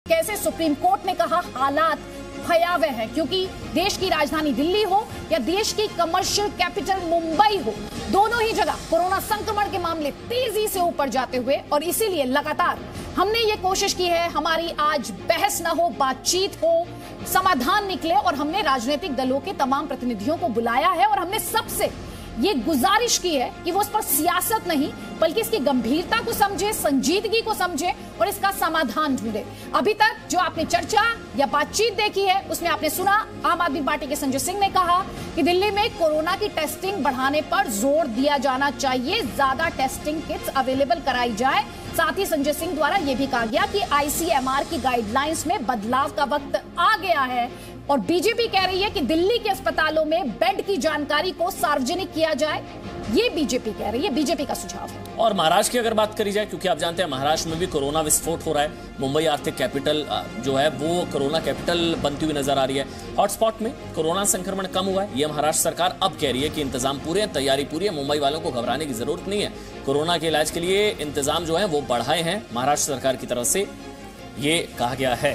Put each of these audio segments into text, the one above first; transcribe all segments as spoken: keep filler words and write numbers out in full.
कैसे supreme court ने कहा हालात भयावह है, क्योंकि देश की राजधानी दिल्ली हो या देश की कमर्शियल कैपिटल मुंबई हो, दोनों ही जगह कोरोना संक्रमण के मामले तेजी से ऊपर जाते हुए, और इसीलिए लगातार हमने ये कोशिश की है हमारी आज बहस ना हो, बातचीत हो, समाधान निकले, और हमने राजनीतिक दलों के तमाम प्रतिनिधियों को बुलाया है और हमने सबसे ये गुजारिश की है कि वो इस पर सियासत नहीं बल्कि इसकी गंभीरता को समझे, संजीदगी को समझे और इसका समाधान ढूंढे। अभी तक जो आपने चर्चा या बातचीत देखी है उसमें आपने सुना आम आदमी पार्टी के संजय सिंह ने कहा कि दिल्ली में कोरोना की टेस्टिंग बढ़ाने पर जोर दिया जाना चाहिए, ज्यादा टेस्टिंग किट्स अवेलेबल कराई जाए। साथ ही संजय सिंह द्वारा यह भी कहा गया कि आईसीएमआर की गाइडलाइंस में बदलाव का वक्त आ गया है, और बीजेपी कह रही है कि दिल्ली के अस्पतालों में बेड की जानकारी को सार्वजनिक किया जाए। ये बीजेपी कह रही है, बीजेपी का सुझाव है। और महाराष्ट्र की अगर बात करी जाए, क्योंकि आप जानते हैं महाराष्ट्र में भी कोरोना विस्फोट हो रहा है, मुंबई आर्थिक कैपिटल जो है वो कोरोना कैपिटल बनती हुई नजर आ रही है। हॉटस्पॉट में कोरोना संक्रमण कम हुआ है, ये महाराष्ट्र सरकार अब कह रही है कि इंतजाम पूरे हैं, तैयारी पूरी है, मुंबई वालों को घबराने की जरूरत नहीं है। कोरोना के इलाज के लिए इंतजाम जो है वो बढ़ाए हैं महाराष्ट्र सरकार की तरफ से, ये कहा गया है।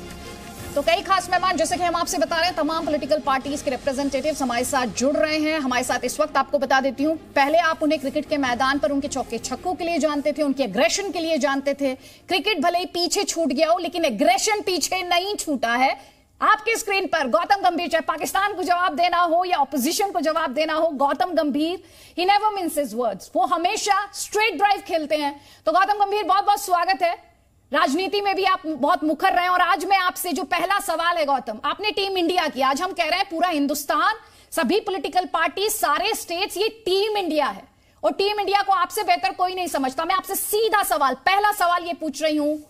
तो कई खास मेहमान, जैसे कि हम आपसे बता रहे हैं, तमाम पॉलिटिकल पार्टीज के रिप्रेजेंटेटिव्स हमारे साथ जुड़ रहे हैं। हमारे साथ इस वक्त आपको बता देती हूं, पहले आप उन्हें क्रिकेट के मैदान पर उनके चौके छक्कों के लिए जानते थे, उनके एग्रेशन के लिए जानते थे। क्रिकेट भले ही पीछे छूट गया हो लेकिन एग्रेशन पीछे नहीं छूटा है। आपके स्क्रीन पर गौतम गंभीर, चाहे पाकिस्तान को जवाब देना हो या ऑपोजिशन को जवाब देना हो, Gautam Gambhir he never means his words, वो हमेशा स्ट्रेट ड्राइव खेलते हैं। तो गौतम गंभीर, बहुत बहुत स्वागत है। राजनीति में भी आप बहुत मुखर रहे हैं, और आज मैं आपसे जो पहला सवाल है गौतम, आपने टीम इंडिया की, आज हम कह रहे हैं पूरा हिंदुस्तान, सभी पॉलिटिकल पार्टी, सारे स्टेट्स, ये टीम इंडिया है, और टीम इंडिया को आपसे बेहतर कोई नहीं समझता। मैं आपसे सीधा सवाल, पहला सवाल ये पूछ रही हूं,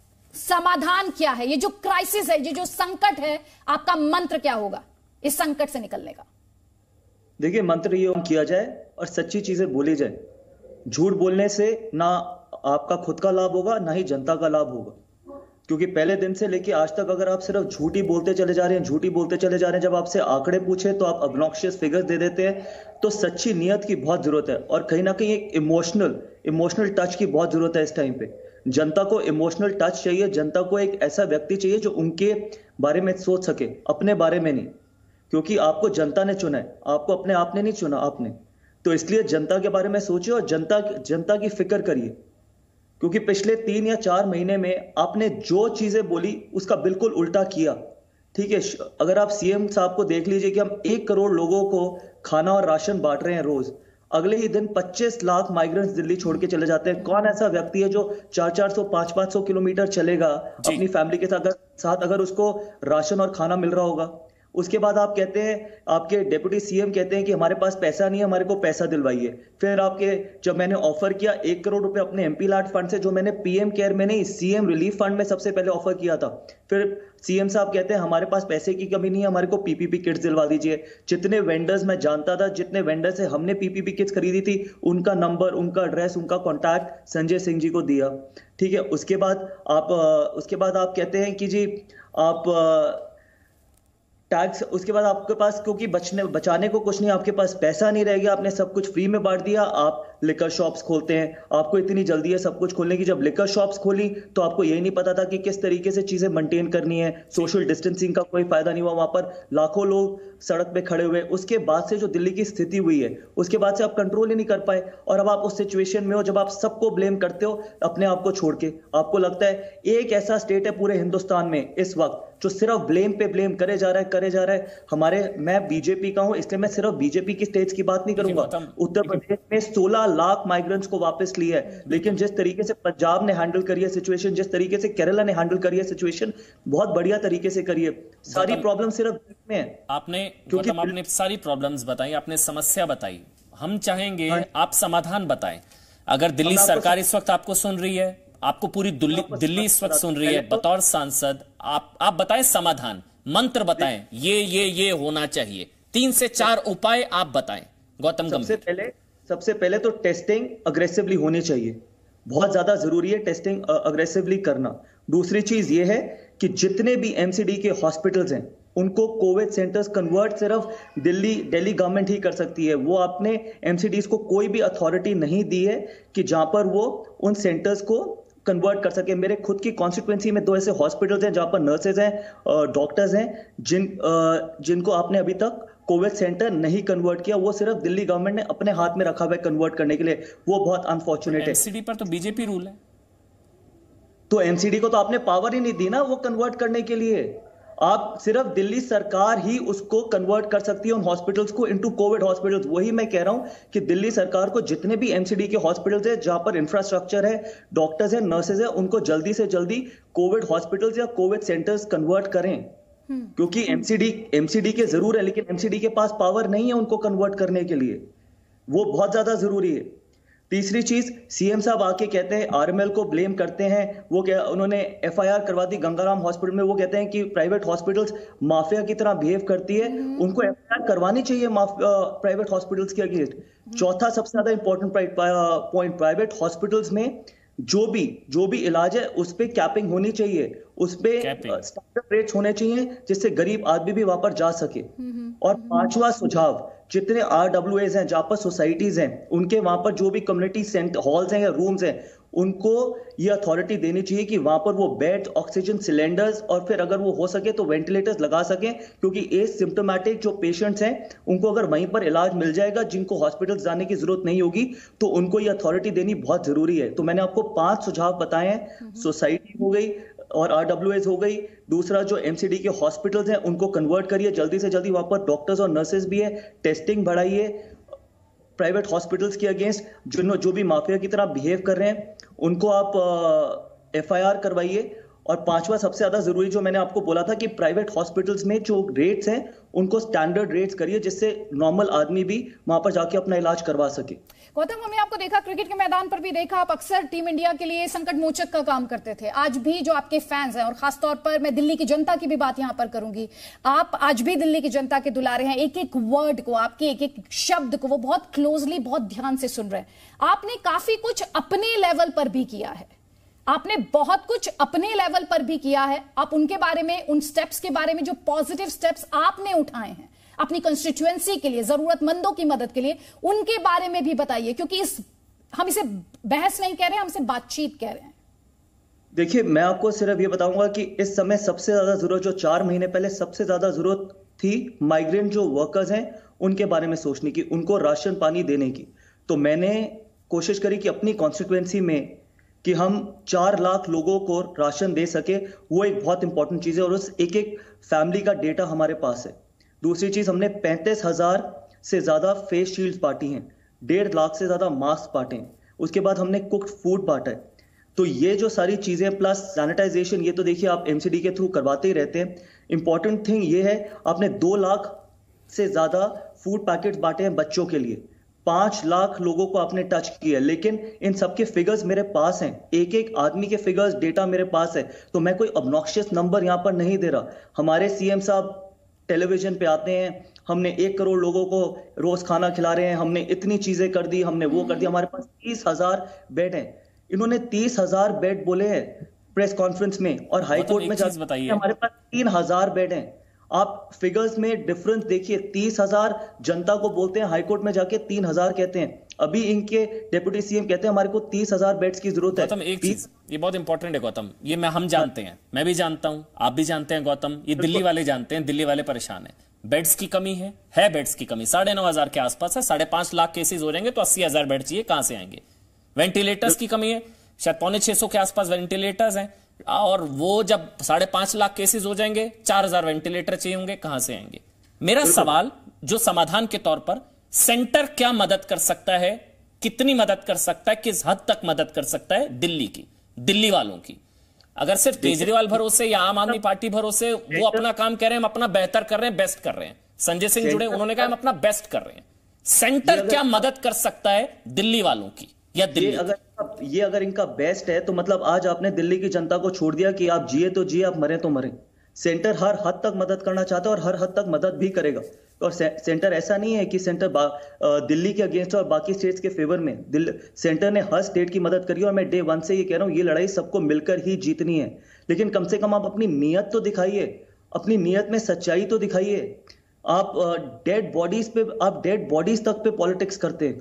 समाधान क्या है? ये जो क्राइसिस है, ये जो संकट है, आपका मंत्र क्या होगा इस संकट से निकलने का? देखिए, मंत्र ये किया जाए और सच्ची चीजें बोली जाए। झूठ बोलने से ना आपका खुद का लाभ होगा ना ही जनता का लाभ होगा, क्योंकि पहले दिन से लेके आज तक अगर आप सिर्फ झूठी बोलते चले जा रहे हैं, झूठी बोलते चले जा रहे हैं, जब आपसे आंकड़े पूछे तो आप ऑब्नॉक्शियस फिगर्स दे देते हैं। तो सच्ची नियत की बहुत जरूरत है, और कहीं ना कहीं एक इमोशनल इमोशनल टच की बहुत जरूरत है इस टाइम पे। जनता को इमोशनल टच चाहिए, जनता को एक ऐसा व्यक्ति चाहिए जो उनके बारे में सोच सके, अपने बारे में नहीं, क्योंकि आपको जनता ने चुना है, आपको अपने आप ने नहीं चुना आपने। तो इसलिए जनता के बारे में सोचिए और जनता जनता की फिक्र करिए, क्योंकि पिछले तीन या चार महीने में आपने जो चीजें बोली उसका बिल्कुल उल्टा किया। ठीक है, अगर आप सीएम साहब को देख लीजिए कि हम एक करोड़ लोगों को खाना और राशन बांट रहे हैं रोज, अगले ही दिन पच्चीस लाख माइग्रेंट्स दिल्ली छोड़ के चले जाते हैं। कौन ऐसा व्यक्ति है जो चार चार सौ पांच पांच सौ किलोमीटर चलेगा अपनी फैमिली के साथ साथ अगर उसको राशन और खाना मिल रहा होगा? उसके बाद आप कहते हैं, आपके डेप्यूटी सीएम कहते हैं कि हमारे पास पैसा नहीं है, हमारे को पैसा दिलवाइए। फिर आपके, जब मैंने ऑफर किया एक करोड़ रुपए अपने एमपी लाट फंड से, जो मैंने पीएम केयर में नहीं सीएम रिलीफ फंड में सबसे पहले ऑफर किया था, फिर सीएम साहब कहते हैं हमारे पास पैसे की कमी नहीं है, हमारे को पीपीपी किट्स दिलवा दीजिए। जितने वेंडर्स मैं जानता था, जितने वेंडर से हमने पीपीपी किट्स खरीदी थी, उनका नंबर, उनका एड्रेस, उनका कॉन्टैक्ट संजय सिंह जी को दिया। ठीक है, उसके बाद आप उसके बाद आप कहते हैं कि जी आप टैक्स, उसके बाद आपके पास क्योंकि बचने बचाने को कुछ नहीं, आपके पास पैसा नहीं रह गया, आपने सब कुछ फ्री में बांट दिया। आप लिकर शॉप्स खोलते हैं, आपको इतनी जल्दी है सब कुछ खोलने की। जब लिकर शॉप्स खोली तो आपको यही नहीं पता था कि किस तरीके से चीजें मेंटेन करनी है, सोशल डिस्टेंसिंग का कोई फायदा नहीं हुआ, वहां पर लाखों लोग सड़क पे खड़े हुए। उसके बाद से जो दिल्ली की स्थिति हुई है, उसके बाद से आप कंट्रोल ही नहीं कर पाए, और अब आप उस सिचुएशन में हो जब आप सबको ब्लेम करते हो अपने आप को छोड़ के। आपको लगता है एक ऐसा स्टेट है पूरे हिंदुस्तान में इस वक्त जो सिर्फ ब्लेम पे ब्लेम करे जा रहा है करे जा रहा है हमारे मैं बीजेपी का हूं, इसलिए मैं सिर्फ बीजेपी की स्टेट्स की बात नहीं करूंगा। उत्तर प्रदेश में सोलह लाख माइग्रेंट्स को वापस लिया है, लेकिन जिस तरीके से पंजाब ने हैंडल करी है सिचुएशन, जिस तरीके से केरला ने हैंडल करी है सिचुएशन, बहुत बढ़िया तरीके से करी है। सारी प्रॉब्लम सिर्फ में है। आपने क्योंकि आपने सारी प्रॉब्लम्स बताई, आपने समस्या बताई, हम चाहेंगे आप समाधान बताएं। अगर दिल्ली सरकार इस वक्त आपको सुन रही है, आपको पूरी दिल्ली दिल्ली इस वक्त सुन रही है बतौर सांसद, आप आप बताएं समाधान, मंत्र बताएं, ये ये ये होना चाहिए, तीन से चार उपाय आप बताएं गौतम गंभीर। सबसे पहले सबसे पहले तो टेस्टिंग अग्रेसिवली होनी चाहिए, बहुत ज्यादा जरूरी है टेस्टिंग अग्रेसिवली करना। दूसरी चीज ये है कि जितने भी एमसीडी के हॉस्पिटल्स हैं उनको कोविड सेंटर्स कन्वर्ट सिर्फ दिल्ली दिल्ली गवर्नमेंट ही कर सकती है। वो अपने एमसीडीज को कोई भी अथॉरिटी नहीं दी है कि जहां पर वो उन सेंटर्स को कन्वर्ट कर सके। मेरे खुद की कॉन्स्टिट्यूएंसी में दो ऐसे हॉस्पिटल्स हैं जहां पर नर्सेज हैं, डॉक्टर्स हैं, जिन जिनको आपने अभी तक कोविड सेंटर नहीं कन्वर्ट किया। वो सिर्फ दिल्ली गवर्नमेंट ने अपने हाथ में रखा हुआ है कन्वर्ट करने के लिए। वो बहुत अनफॉर्चुनेट है। एमसीडी पर तो बीजेपी रूल है, तो एमसीडी को तो आपने पावर ही नहीं दी ना वो कन्वर्ट करने के लिए। आप सिर्फ दिल्ली सरकार ही उसको कन्वर्ट कर सकती है उन हॉस्पिटल्स को इनटू कोविड हॉस्पिटल्स। वही मैं कह रहा हूं कि दिल्ली सरकार को जितने भी एमसीडी के हॉस्पिटल्स है जहां पर इंफ्रास्ट्रक्चर है, डॉक्टर्स है, नर्सेज है, उनको जल्दी से जल्दी कोविड हॉस्पिटल्स या कोविड सेंटर्स कन्वर्ट करें। क्योंकि एमसीडी एमसीडी के जरूर है, लेकिन एमसीडी के पास पावर नहीं है उनको कन्वर्ट करने के लिए। वो बहुत ज्यादा जरूरी है। तीसरी चीज, सीएम साहब आके कहते हैं, आरएमएल को ब्लेम करते हैं। वो क्या, उन्होंने एफआईआर करवा दी गंगाराम हॉस्पिटल में। वो कहते हैं कि प्राइवेट हॉस्पिटल्स माफिया की तरह बिहेव करती है। उनको एफआईआर करवानी चाहिए प्राइवेट हॉस्पिटल्स के अगेंस्ट। चौथा सबसे ज्यादा इंपॉर्टेंट पॉइंट, प्राइवेट हॉस्पिटल्स में जो भी जो भी इलाज है उस पे कैपिंग होनी चाहिए, उस पे स्टैंडर्ड रेट्स होने चाहिए जिससे गरीब आदमी भी वहां पर जा सके। और पांचवा सुझाव, जितने आरडब्ल्यूएज हैं, जहां पर सोसाइटीज हैं, उनके वहां पर जो भी कम्युनिटी सेंटर हॉल्स हैं या रूम्स हैं, उनको ये अथॉरिटी देनी चाहिए कि वहां पर वो बेड, ऑक्सीजन सिलेंडर्स और फिर अगर वो हो सके तो वेंटिलेटर्स लगा सकें। क्योंकि एज सिम्टोमेटिक जो पेशेंट्स हैं उनको अगर वहीं पर इलाज मिल जाएगा, जिनको हॉस्पिटल जाने की जरूरत नहीं होगी, तो उनको ये अथॉरिटी देनी बहुत जरूरी है। तो मैंने आपको पांच सुझाव बताए हैं। सोसाइटी हो गई और आरडब्ल्यूएज हो गई। दूसरा, जो एमसीडी के हॉस्पिटल्स हैं उनको कन्वर्ट करिए जल्दी से जल्दी, वहां पर डॉक्टर्स और नर्सेज भी है। टेस्टिंग बढ़ाइए प्राइवेट हॉस्पिटल्स के अगेंस्ट, जो जो भी माफिया की तरह बिहेव कर रहे हैं उनको आप एफआईआर करवाइए। और पांचवा सबसे ज्यादा जरूरी, जो मैंने आपको बोला था कि प्राइवेट हॉस्पिटल्स में जो रेट्स हैं उनको स्टैंडर्ड रेट्स करिए, जिससे नॉर्मल आदमी भी वहां पर जाके अपना इलाज करवा सके। गौतम, हमने आपको देखा क्रिकेट के मैदान पर भी देखा, आप अक्सर टीम इंडिया के लिए संकट मोचक का काम करते थे। आज भी जो आपके फैंस हैं, और खासतौर पर मैं दिल्ली की जनता की भी बात यहां पर करूंगी, आप आज भी दिल्ली की जनता के दुलारे हैं। एक एक वर्ड को, आपके एक एक शब्द को वो बहुत क्लोजली, बहुत ध्यान से सुन रहे हैं। आपने काफी कुछ अपने लेवल पर भी किया है, आपने बहुत कुछ अपने लेवल पर भी किया है। आप उनके बारे में, उन स्टेप्स के बारे में, जो पॉजिटिव स्टेप्स आपने उठाए हैं अपनी कंस्टिट्यूएंसी के लिए, जरूरतमंदों की मदद के लिए, उनके बारे में भी बताइए। क्योंकि इस हम इसे बहस नहीं कह रहे, हम इसे बातचीत कह रहे हैं। देखिए, मैं आपको सिर्फ ये बताऊंगा कि इस समय सबसे ज्यादा जरूरत, जो चार महीने पहले सबसे ज्यादा जरूरत थी, माइग्रेंट जो वर्कर्स हैं उनके बारे में सोचने की, उनको राशन पानी देने की। तो मैंने कोशिश करी कि अपनी कॉन्स्टिट्यूएंसी में कि हम चार लाख लोगों को राशन दे सके। वो एक बहुत इंपॉर्टेंट चीज है और उस एक एक फैमिली का डेटा हमारे पास है। दूसरी चीज, हमने पैंतीस हजार से ज्यादा फेस शील्ड बांटी हैं, डेढ़ लाख से ज्यादा मास्क बांटे हैं। उसके बाद हमने कुक्ड फूड बांटा है। तो ये जो सारी चीजें प्लस सैनिटाइजेशन, ये तो देखिए आप एमसीडी के थ्रू करवाते ही रहते हैं। इंपॉर्टेंट थिंग ये है, आपने दो लाख से ज्यादा फूड पैकेट्स बांटे हैं बच्चों के लिए, पांच लाख लोगों को आपने टच किया। लेकिन इन सबके फिगर्स मेरे पास हैं, एक एक आदमी के फिगर्स, डेटा मेरे पास है। तो मैं कोई ऑब्नॉक्शियस नंबर यहां पर नहीं दे रहा। हमारे सीएम साहब टेलीविजन पे आते हैं, हमने एक करोड़ लोगों को रोज खाना खिला रहे हैं, हमने इतनी चीजें कर दी, हमने वो कर दिया, हमारे पास तीस हजार बेड हैं। इन्होंने तीस हजार बेड बोले हैं प्रेस कॉन्फ्रेंस में, और हाईकोर्ट में जाकर हमारे पास तीन हजार बेड हैं। आप फिगर्स में डिफरेंस देखिए, तीस हजार जनता को बोलते हैं, हाईकोर्ट में जाके तीन हजार कहते हैं। अभी इनके डेप्यूटी सीएम कहते हैं हमारे को तीस हजार बेड्स की जरूरत है। गौतम, एक चीज ये बहुत इंपॉर्टेंट है गौतम, ये मैं हम जानते हैं, मैं भी जानता हूं, आप भी जानते हैं गौतम, ये दिल्ली वाले जानते हैं, दिल्ली वाले परेशान हैं। बेड्स की कमी है है बेड्स की कमी साढ़े नौ हजार के आसपास है। साढ़े पांच लाख केसेस हो जाएंगे तो अस्सी हजार बेड चाहिए, कहां से आएंगे? वेंटिलेटर्स की कमी है, शायद पौने छह सौ के आसपास वेंटिलेटर्स हैं, और वो जब साढ़े पांच लाख केसेस हो जाएंगे, चार हजार वेंटिलेटर चाहिए होंगे, कहां से आएंगे? मेरा सवाल जो समाधान के तौर पर, सेंटर क्या मदद कर सकता है, कितनी मदद कर सकता है, किस हद तक मदद कर सकता है दिल्ली की, दिल्ली वालों की? अगर सिर्फ केजरीवाल भरोसे या आम आदमी पार्टी भरोसे वो अपना काम कह रहे हैं, हम अपना बेहतर कर रहे हैं, बेस्ट कर रहे हैं, संजय सिंह जुड़े, उन्होंने कहा हम अपना बेस्ट कर रहे हैं, सेंटर क्या मदद कर सकता है दिल्ली वालों की या दिल्ली? ये अगर ये अगर इनका बेस्ट है तो मतलब आज आपने दिल्ली की जनता को छोड़ दिया कि आप जिए तो जिए, आप मरे तो मरे। सेंटर हर हद तक मदद करना चाहता है और हर हद तक मदद भी करेगा। और से, सेंटर ऐसा नहीं है कि सेंटर दिल्ली के अगेंस्ट और बाकी स्टेट्स के फेवर में। दिल्ली सेंटर ने हर स्टेट की मदद करी, और मैं डे वन से ये कह रहा हूं, ये लड़ाई सबको मिलकर ही जीतनी है। लेकिन कम से कम आप अपनी नीयत तो दिखाइए, अपनी नीयत में सच्चाई तो दिखाइए। आप डेड बॉडीज पे आप डेड बॉडीज तक पे पॉलिटिक्स करते हैं।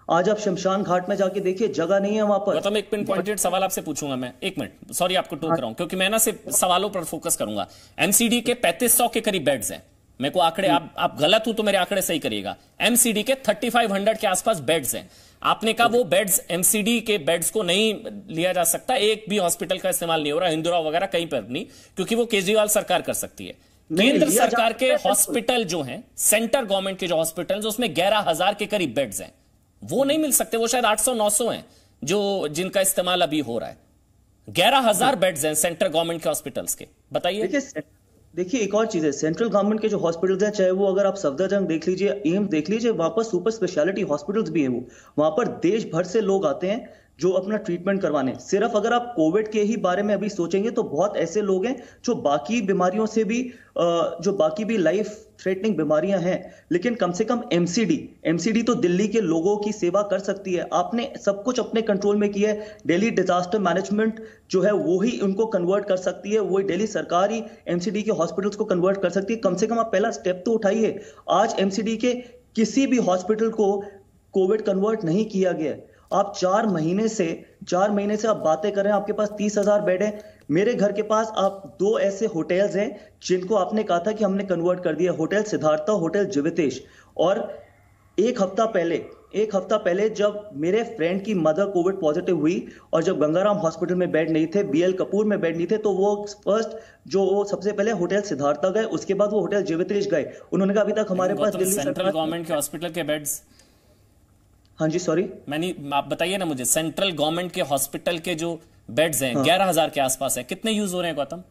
आज आप शमशान घाट में जाके देखिए, जगह नहीं है वहां पर। मतलब एक पिन पॉइंटेड सवाल आपसे पूछूंगा मैं, एक मिनट, सॉरी आपको टोक रहा हूं, क्योंकि मैं ना सिर्फ सवालों पर फोकस करूंगा। एमसीडी के पैंतीस सौ के करीब बेड्स हैं, मेरे को आंकड़े, आप आप गलत हूं तो मेरे आंकड़े सही करिएगा। एमसीडी के थर्टी फाइव हंड्रेड के आसपास बेड्स हैं। आपने कहा वो बेड्स, एमसीडी के बेड्स को नहीं लिया जा सकता, एक भी हॉस्पिटल का इस्तेमाल नहीं हो रहा, हिंदुरा वगैरह कहीं पर नहीं, क्योंकि वो केजरीवाल सरकार कर सकती है। केंद्र सरकार के हॉस्पिटल जो हैं, सेंटर गवर्नमेंट के जो हॉस्पिटल, उसमें ग्यारह हजार के करीब बेड्स हैं, वो नहीं मिल सकते। वो शायद आठ सौ नौ सौ हैं जो जिनका इस्तेमाल अभी हो रहा है। ग्यारह हजार बेड्स हैं सेंट्रल गवर्नमेंट के हॉस्पिटल्स के, बताइए। देखिए एक और चीज है, सेंट्रल गवर्नमेंट के जो हॉस्पिटल्स हैं, चाहे वो अगर आप सफदरजंग देख लीजिए, एम्स देख लीजिए, वहां पर सुपर स्पेशलिटी हॉस्पिटल्स भी है। वो वहां पर देश भर से लोग आते हैं जो अपना ट्रीटमेंट करवाने। सिर्फ अगर आप कोविड के ही बारे में अभी सोचेंगे तो बहुत ऐसे लोग हैं जो बाकी बीमारियों से भी, जो बाकी भी लाइफ थ्रेटनिंग बीमारियां हैं, लेकिन कम से कम एमसीडी एमसीडी तो दिल्ली के लोगों की सेवा कर सकती है। आपने सब कुछ अपने कंट्रोल में किया है। दिल्ली डिजास्टर मैनेजमेंट जो है वो ही उनको कन्वर्ट कर सकती है, वही दिल्ली सरकार ही एमसीडी के हॉस्पिटल्स को कन्वर्ट कर सकती है। कम से कम आप पहला स्टेप तो उठाइए। आज एमसीडी के किसी भी हॉस्पिटल को कोविड कन्वर्ट नहीं किया गया। आप चार महीने से चार महीने से आप बातें कर रहे हैं, आपके पास तीस हजार बेड है। मेरे घर के पास आप दो ऐसे होटल्स हैं जिनको आपने कहा था कि हमने कन्वर्ट कर दिया, होटल सिद्धार्था, होटल जिवितेश। और एक हफ्ता पहले एक हफ्ता पहले जब मेरे फ्रेंड की मदर कोविड पॉजिटिव हुई और जब गंगाराम हॉस्पिटल में बेड नहीं थे, बीएल कपूर में बेड नहीं थे, तो वो फर्स्ट जो वो सबसे पहले होटल सिद्धार्था गए, उसके बाद वो होटल जिवितेश गए। उन्होंने कहा अभी तक हमारे पास दिल्ली सेंट्रल गवर्नमेंट के हॉस्पिटल के बेड्स, हाँ जी सॉरी मैंने, आप बताइए ना मुझे, सेंट्रल गवर्नमेंट के हॉस्पिटल के जो बेड्स हैं ग्यारह हजार के आसपास है, कितने यूज हो रहे हैं गौतम?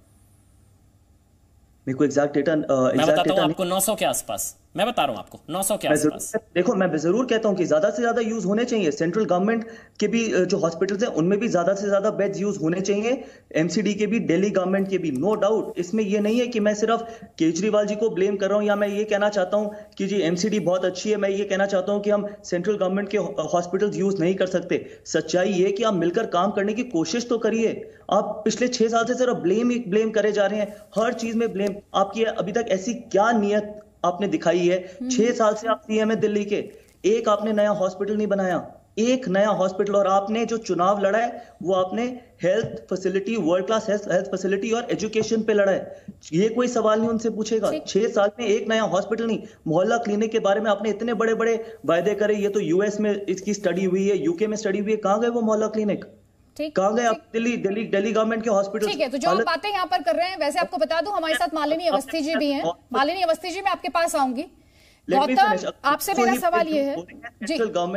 मेरे को एग्जैक्ट डेटा, मैं बताता हूं आपको, नौ सौ के आसपास, मैं बता रहा हूं आपको, नौ सौ के आसपास। देखो मैं जरूर कहता हूं कि ज्यादा से ज्यादा यूज होने चाहिए। सेंट्रल गवर्नमेंट के भी जो हॉस्पिटल्स हैं उनमें भी ज्यादा से ज्यादा बेड्स यूज होने चाहिए, एमसीडी के भी, दिल्ली गवर्नमेंट के भी, नो डाउट। इसमें ये नहीं है कि मैं सिर्फ केजरीवाल जी को ब्लेम कर रहा हूं या मैं ये कहना चाहता हूं कि जी एमसीडी बहुत अच्छी है। मैं ये कहना चाहता हूं कि हम सेंट्रल गवर्नमेंट के हॉस्पिटल्स यूज नहीं कर सकते। सच्चाई ये कि आप मिलकर काम करने की कोशिश तो करिए। आप पिछले छह साल से सिर्फ ब्लेम ही ब्लेम करे जा रहे हैं, हर चीज में ब्लेम। आपकी अभी तक ऐसी क्या नियत आपने दिखाई है? छह साल से आप सीएम है दिल्ली के, एक आपने नया हॉस्पिटल नहीं बनाया, एक नया हॉस्पिटल। और आपने जो चुनाव लड़ा है वो आपने health facility, world class health facility और एजुकेशन पे लड़ा है। ये कोई सवाल नहीं उनसे पूछेगा। छह साल में एक नया हॉस्पिटल नहीं। मोहल्ला क्लिनिक के बारे में आपने इतने बड़े बड़े वायदे करे, ये तो यूएस में इसकी स्टडी हुई है, यूके में स्टडी हुई है, कहां गए वो मोहल्ला क्लिनिक? कहां गए आप? दिल्ली दिल्ली दिल्ली गवर्नमेंट के हॉस्पिटल। ठीक है, तो जो आप बातें यहाँ पर कर रहे हैं, वैसे आपको बता दूं हमारे साथ मालिनी अवस्थी जी भी हैं। मालिनी अवस्थी जी, मैं आपके पास आऊंगी। गौतम, आपसे मेरा सवाल ये है जी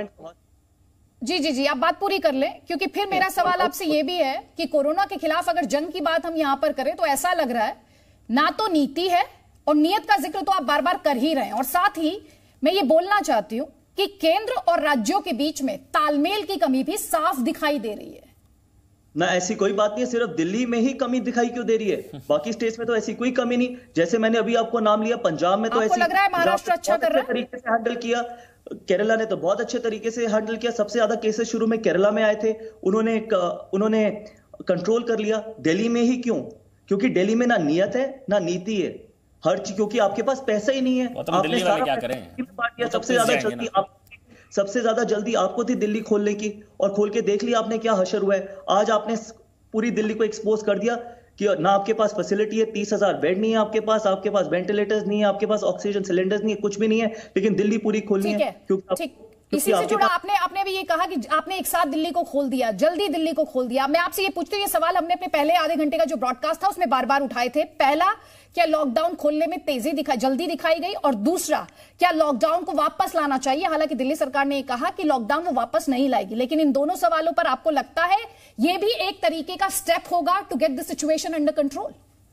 जी जी जी आप बात पूरी कर लें, क्योंकि फिर मेरा सवाल आपसे ये भी है कि कोरोना के खिलाफ अगर जंग की बात हम यहां पर करें तो ऐसा लग रहा है ना तो नीति है, और नियत का जिक्र तो आप बार बार कर ही रहे हैं। और साथ ही मैं ये बोलना चाहती हूं कि केंद्र और राज्यों के बीच में तालमेल की कमी भी साफ दिखाई दे रही है। ना ऐसी कोई बात नहीं है, सिर्फ दिल्ली में ही कमी दिखाई क्यों दे रही है? बाकी स्टेट्स में तो ऐसी कोई कमी नहीं। जैसे मैंने अभी आपको नाम लिया, पंजाब में तो ऐसी लग रहा है महाराष्ट्र अच्छा कर रहा है, तरीके से हैंडल किया। केरला ने तो बहुत अच्छे तरीके से हैंडल किया। सबसे ज्यादा केसेस शुरू में केरला में आए थे, उन्होंने उन्होंने कंट्रोल कर लिया। दिल्ली में ही क्यों? क्योंकि दिल्ली में ना नियत है ना नीति है, हर चीज, क्योंकि आपके पास पैसा ही नहीं है। आपने सारा क्या सबसे ज्यादा जल्दी आप सबसे ज्यादा जल्दी आपको थी दिल्ली खोलने की, और खोल के देख लिया आपने क्या हशर हुआ है। आज आपने पूरी दिल्ली को एक्सपोज कर दिया कि ना आपके पास फैसिलिटी है, तीस हजार बेड नहीं है आपके पास, आपके पास वेंटिलेटर्स नहीं है, आपके पास ऑक्सीजन सिलेंडर्स नहीं है, कुछ भी नहीं है, लेकिन दिल्ली पूरी खोलनी है। क्योंकि इसी से जुड़ा आपने आपने भी ये कहा कि आपने एक साथ दिल्ली को खोल दिया, जल्दी दिल्ली को खोल दिया। मैं आपसे ये पूछती हूँ, ये सवाल हमने अपने पहले आधे घंटे का जो ब्रॉडकास्ट था उसमें बार बार उठाए थे। पहला, क्या लॉकडाउन खोलने में तेजी दिखाई जल्दी दिखाई गई? और दूसरा, क्या लॉकडाउन को वापस लाना चाहिए? हालांकि दिल्ली सरकार ने कहा कि लॉकडाउन वो वापस नहीं लाएगी, लेकिन इन दोनों सवालों पर आपको लगता है ये भी एक तरीके का स्टेप होगा to get the situation under control?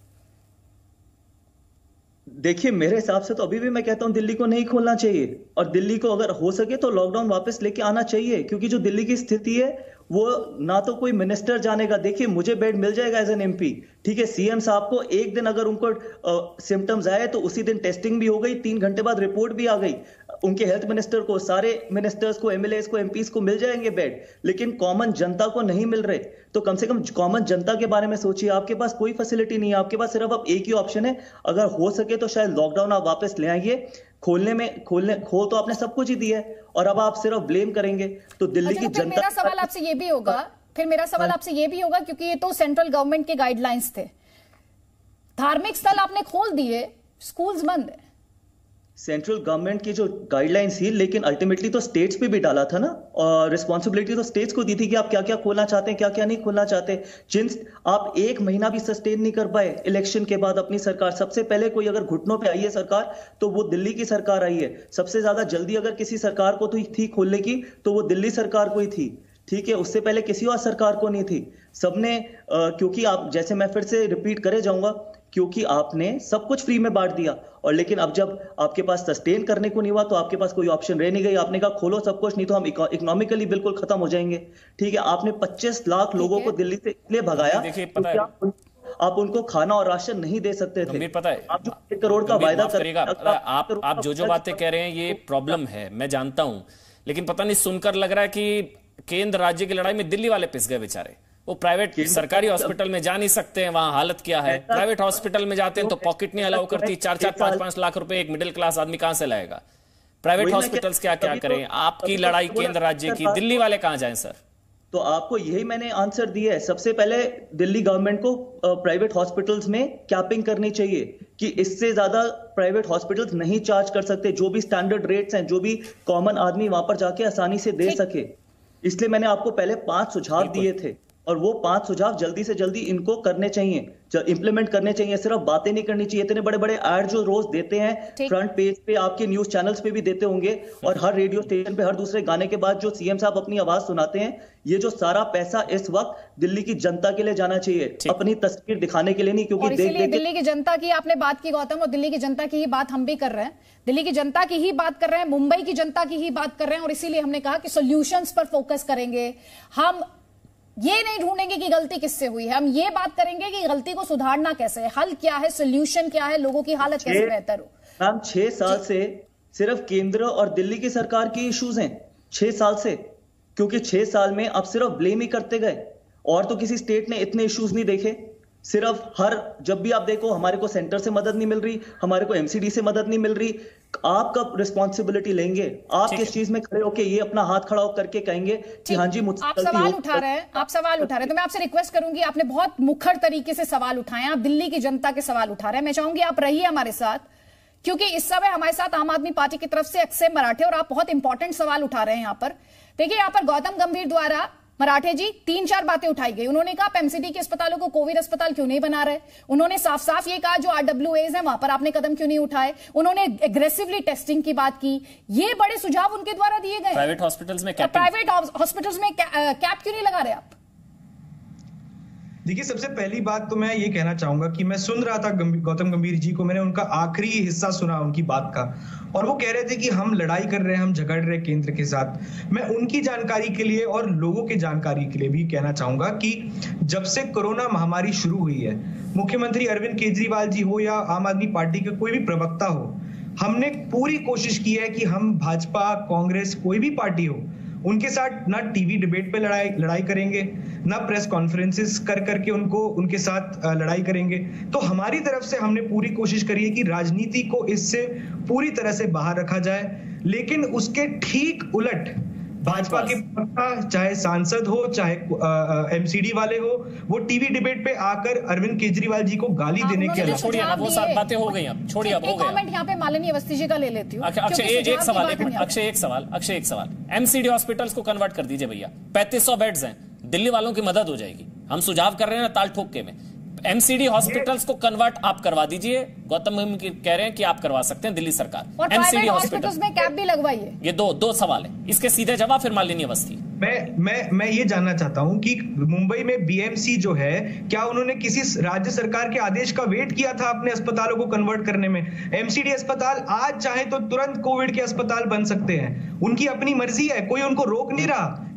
देखिए मेरे हिसाब से तो अभी भी मैं कहता हूं दिल्ली को नहीं खोलना चाहिए, और दिल्ली को अगर हो सके तो लॉकडाउन वापस लेके आना चाहिए, क्योंकि जो दिल्ली की स्थिति है वो ना तो कोई मिनिस्टर जानेगा। देखिए मुझे बेड मिल जाएगा एज एन एमपी, ठीक है, सीएम साहब को एक दिन अगर उनको सिम्टम्स आए तो उसी दिन टेस्टिंग भी हो गई, तीन घंटे बाद रिपोर्ट भी आ गई। उनके हेल्थ मिनिस्टर को, सारे मिनिस्टर्स को, एमएलएस को, एमपीस को मिल जाएंगे बेड, लेकिन कॉमन जनता को नहीं मिल रहे। तो कम से कम कॉमन जनता के बारे में सोचिए। आपके पास कोई फैसिलिटी नहीं है, आपके पास सिर्फ अब एक ही ऑप्शन है, अगर हो सके तो शायद लॉकडाउन आप वापस ले आइए, खोलने में खोलने खोल तो आपने सब कुछ ही दिया है, और अब आप सिर्फ ब्लेम करेंगे तो दिल्ली की जनता। मेरा सवाल आपसे ये भी होगा फिर मेरा सवाल आपसे ये भी होगा क्योंकि ये तो सेंट्रल गवर्नमेंट के गाइडलाइंस थे, धार्मिक स्थल आपने खोल दिए, स्कूल्स बंद है। सेंट्रल गवर्नमेंट की जो गाइडलाइंस थी, लेकिन अल्टीमेटली तो स्टेट्स पे भी डाला था ना, और रिस्पॉन्सिबिलिटी तो स्टेट्स को दी थी कि आप क्या क्या खोलना चाहते हैं, क्या क्या नहीं खोलना चाहते। जिन आप एक महीना भी सस्टेन नहीं कर पाए इलेक्शन के बाद अपनी सरकार। सबसे पहले कोई अगर घुटनों पे आई है सरकार तो वो दिल्ली की सरकार आई है। सबसे ज्यादा जल्दी अगर किसी सरकार को तो थी खोलने की तो वो दिल्ली सरकार को ही थी, ठीक है, उससे पहले किसी और सरकार को नहीं थी। सबने क्योंकि आप, जैसे मैं फिर से रिपीट करे जाऊंगा, क्योंकि आपने सब कुछ फ्री में बांट दिया, और लेकिन अब जब आपके पास सस्टेन करने को नहीं हुआ तो आपके पास कोई ऑप्शन रह नहीं गई। आपने कहा खोलो सब कुछ, नहीं तो हम इकोनॉमिकली बिल्कुल खत्म हो जाएंगे, ठीक है। आपने पच्चीस लाख लोगों को दिल्ली से इसलिए भगाया, देखिए पता है आप, आप उनको खाना और राशन नहीं दे सकते थे। पता है आप जो एक करोड़ का वायदा करेगा, आप आप जो जो बातें कह रहे हैं ये प्रॉब्लम है, मैं जानता हूं, लेकिन पता नहीं सुनकर लग रहा है कि केंद्र राज्य की लड़ाई में दिल्ली वाले पिस गए बेचारे। वो प्राइवेट सरकारी हॉस्पिटल में जा नहीं सकते हैं, वहां हालत क्या है। प्राइवेट हॉस्पिटल में जाते हैं तो पॉकेट नहीं अलाउ करती, चार चार पांच पांच लाख रुपए एक मिडिल क्लास आदमी कहां से लाएगा। प्राइवेट हॉस्पिटल्स क्या क्या करें। आपकी लड़ाई केंद्र राज्य की, दिल्ली वाले कहां जाएं सर? तो आपको यही मैंने आंसर दिया है। सबसे पहले दिल्ली गवर्नमेंट को प्राइवेट हॉस्पिटल्स में कैपिंग करनी चाहिए कि इससे ज्यादा प्राइवेट हॉस्पिटल्स नहीं चार्ज कर सकते। जो भी स्टैंडर्ड रेट्स हैं, जो भी कॉमन आदमी वहां पर जाके आसानी से दे सके, इसलिए मैंने आपको पहले पांच सुझाव दिए थे, और वो पांच सुझाव जल्दी से जल्दी इनको करने चाहिए, इंप्लीमेंट करने चाहिए। सिर्फ बातें नहीं करनी चाहिए। इतने बड़े बड़े ऐड जो रोज देते हैं फ्रंट पेज पे, आपके न्यूज चैनल्स पे भी देते होंगे, और हर रेडियो स्टेशन पे हर दूसरे गाने के बाद जो सीएम साहब अपनी आवाज सुनाते हैं, ये जो सारा पैसा इस वक्त दिल्ली की जनता के लिए जाना चाहिए, अपनी तस्वीर दिखाने के लिए नहीं। क्योंकि देख देख दिल्ली की जनता की आपने बात की गौतम, और दिल्ली की जनता की ही बात हम भी कर रहे हैं, दिल्ली की जनता की ही बात कर रहे हैं, मुंबई की जनता की ही बात कर रहे हैं, और इसीलिए हमने कहा कि सोल्यूशंस पर फोकस करेंगे। हम ये नहीं ढूंढेंगे कि गलती किससे हुई है, हम ये बात करेंगे कि गलती को सुधारना कैसे है, हल क्या है, सोल्यूशन क्या है, लोगों की हालत कैसे बेहतर हो। मैम छह साल से सिर्फ केंद्र और दिल्ली की सरकार की इश्यूज हैं, छह साल से, क्योंकि छह साल में आप सिर्फ ब्लेम ही करते गए, और तो किसी स्टेट ने इतने इश्यूज नहीं देखे। सिर्फ हर जब भी आप देखो, हमारे को सेंटर से मदद नहीं मिल रही, हमारे को एमसीडी से मदद नहीं मिल रही। आप कब रिस्पॉन्सिबिलिटी लेंगे? आप किस चीज में खड़े होके ये अपना हाथ खड़ा होकर के कहेंगे कि हाँ जी मुझसे आप सवाल उठा रहे हैं, आप सवाल उठा रहे हैं, तो मैं आपसे रिक्वेस्ट करूंगी, आपने बहुत मुखर तरीके से सवाल उठाए, आप दिल्ली की जनता के सवाल उठा रहे हैं। मैं चाहूंगी आप रहिए हमारे साथ, क्योंकि इस समय हमारे साथ आम आदमी पार्टी की तरफ से अक्षय मराठे, और आप बहुत इंपॉर्टेंट सवाल उठा रहे हैं यहाँ पर। देखिए, यहाँ पर गौतम गंभीर द्वारा मराठे जी तीन चार बातें उठाई गई। उन्होंने कहा आप एमसीडी के अस्पतालों को कोविड अस्पताल क्यों नहीं बना रहे। उन्होंने साफ साफ ये कहा जो आरडब्ल्यूएज है वहां पर आपने कदम क्यों नहीं उठाए। उन्होंने एग्रेसिवली टेस्टिंग की बात की। ये बड़े सुझाव उनके द्वारा दिए गए। प्राइवेट हॉस्पिटल्स में प्राइवेट हॉस्पिटल्स में कैप क्यों नहीं लगा रहे आप? देखिए, सबसे पहली बात तो मैं ये कहना चाहूंगा कि मैं सुन रहा था गौतम गंभीर जी को, मैंने उनका आखिरी हिस्सा सुना उनकी बात का, और वो कह रहे थे कि हम लड़ाई कर रहे हैं, हम झगड़ रहे हैं केंद्र के साथ। मैं उनकी जानकारी के लिए और लोगों की जानकारी के लिए भी कहना चाहूंगा कि जब से कोरोना महामारी शुरू हुई है, मुख्यमंत्री अरविंद केजरीवाल जी हो या आम आदमी पार्टी के कोई भी प्रवक्ता हो, हमने पूरी कोशिश की है कि हम भाजपा, कांग्रेस, कोई भी पार्टी हो, उनके साथ ना टीवी डिबेट पे लड़ाई लड़ाई करेंगे, ना प्रेस कॉन्फ्रेंसेस कर करके उनको उनके साथ लड़ाई करेंगे। तो हमारी तरफ से हमने पूरी कोशिश करी है कि राजनीति को इससे पूरी तरह से बाहर रखा जाए, लेकिन उसके ठीक उलट भाजपा के प्रवक्ता, चाहे सांसद हो, चाहे एमसीडी वाले हो, वो टीवी डिबेट पे आकर अरविंद केजरीवाल जी को गाली देने के अलावा, छोड़िए ना, वो सब बातें हो गई, अब छोड़िए, अब हो गया। कमेंट यहाँ पे माननीय अवस्थी जी का ले लेती हूँ। अक्षय एक सवाल, अक्षय एक सवाल, अक्षय एक सवाल, एमसीडी हॉस्पिटल्स को कन्वर्ट कर दीजिए भैया, पैंतीस सौ बेड्स हैं, दिल्ली वालों की मदद हो जाएगी। हम सुझाव कर रहे हैं ना ताल ठोक के में, एमसीडी हॉस्पिटल्स को कन्वर्ट आप करवा दीजिए। गौतम कह रहे हैं कि आप करवा सकते हैं, दिल्ली सरकार एमसीडी हॉस्पिटल्स में कैप भी लगवाइए। ये दो दो सवाल है, इसके सीधे जवाब फिर मालिनी अवस्थी। मैं मैं मैं ये जानना चाहता हूं कि मुंबई में बीएमसी जो है, क्या उन्होंने किसी राज्य सरकार के आदेश का वेट किया था अपने अस्पतालों को कन्वर्ट करने में? एमसीडी अस्पताल आज चाहे तो तुरंत कोविड के अस्पताल बन सकते हैं, उनकी अपनी मर्जी है, कोई उनको रोक नहीं रहा।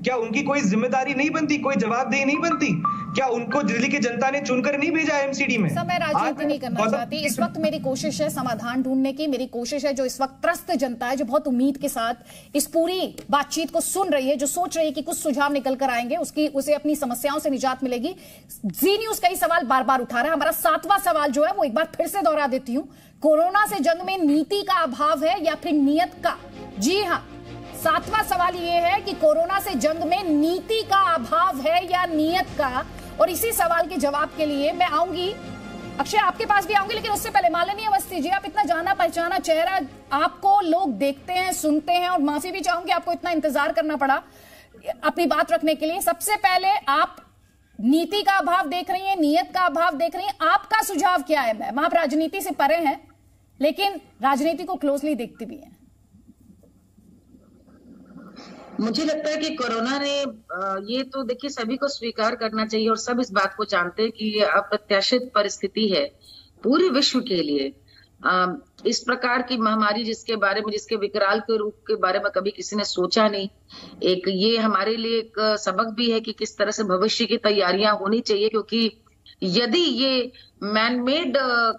क्या उनकी कोई जिम्मेदारी नहीं बनती, कोई जवाबदेही नहीं बनती? क्या उनको दिल्ली की जनता ने चुनकर नहीं भेजा एमसीडी में? सब मैं राजनीति नहीं करना चाहती। इस वक्त मेरी कोशिश है समाधान ढूंढने की, मेरी कोशिश है जो इस वक्त त्रस्त जनता है, जो बहुत उम्मीद के साथ इस पूरी बातचीत को सुन रही है, जो सोच रही है कि कुछ सुझाव निकल कर आएंगे, उसकी उसे अपनी समस्याओं से निजात मिलेगी। जी न्यूज कई सवाल बार बार उठा रहा है। हमारा सातवां सवाल जो है वो एक बार फिर से दोहरा देती हूं, कोरोना से जंग में नीति का अभाव है या फिर नियत का? जी हां, सातवां सवाल यह है कि कोरोना से जंग में नीति का अभाव है या नियत का। और इसी सवाल के जवाब के लिए मैं आऊंगी, अक्षय आपके पास भी आऊंगी, लेकिन उससे पहले माननीय अवस्थी जी, आप इतना जाना पहचाना चेहरा, आपको लोग देखते हैं, सुनते हैं, और माफी भी चाहूंगी आपको इतना इंतजार करना पड़ा अपनी बात रखने के लिए। सबसे पहले आप नीति का अभाव देख रही हैं, नियत का अभाव देख रही हैं, आपका सुझाव क्या है? मैम, आप राजनीति से परे हैं लेकिन राजनीति को क्लोजली देखती भी हैं। मुझे लगता है कि कोरोना ने, ये तो देखिए सभी को स्वीकार करना चाहिए और सब इस बात को जानते हैं कि ये अप्रत्याशित परिस्थिति है पूरे विश्व के लिए। इस प्रकार की महामारी जिसके बारे में, जिसके विकराल के रूप के बारे में कभी किसी ने सोचा नहीं। एक ये हमारे लिए एक सबक भी है कि किस तरह से भविष्य की तैयारियां होनी चाहिए, क्योंकि यदि ये मैन मेड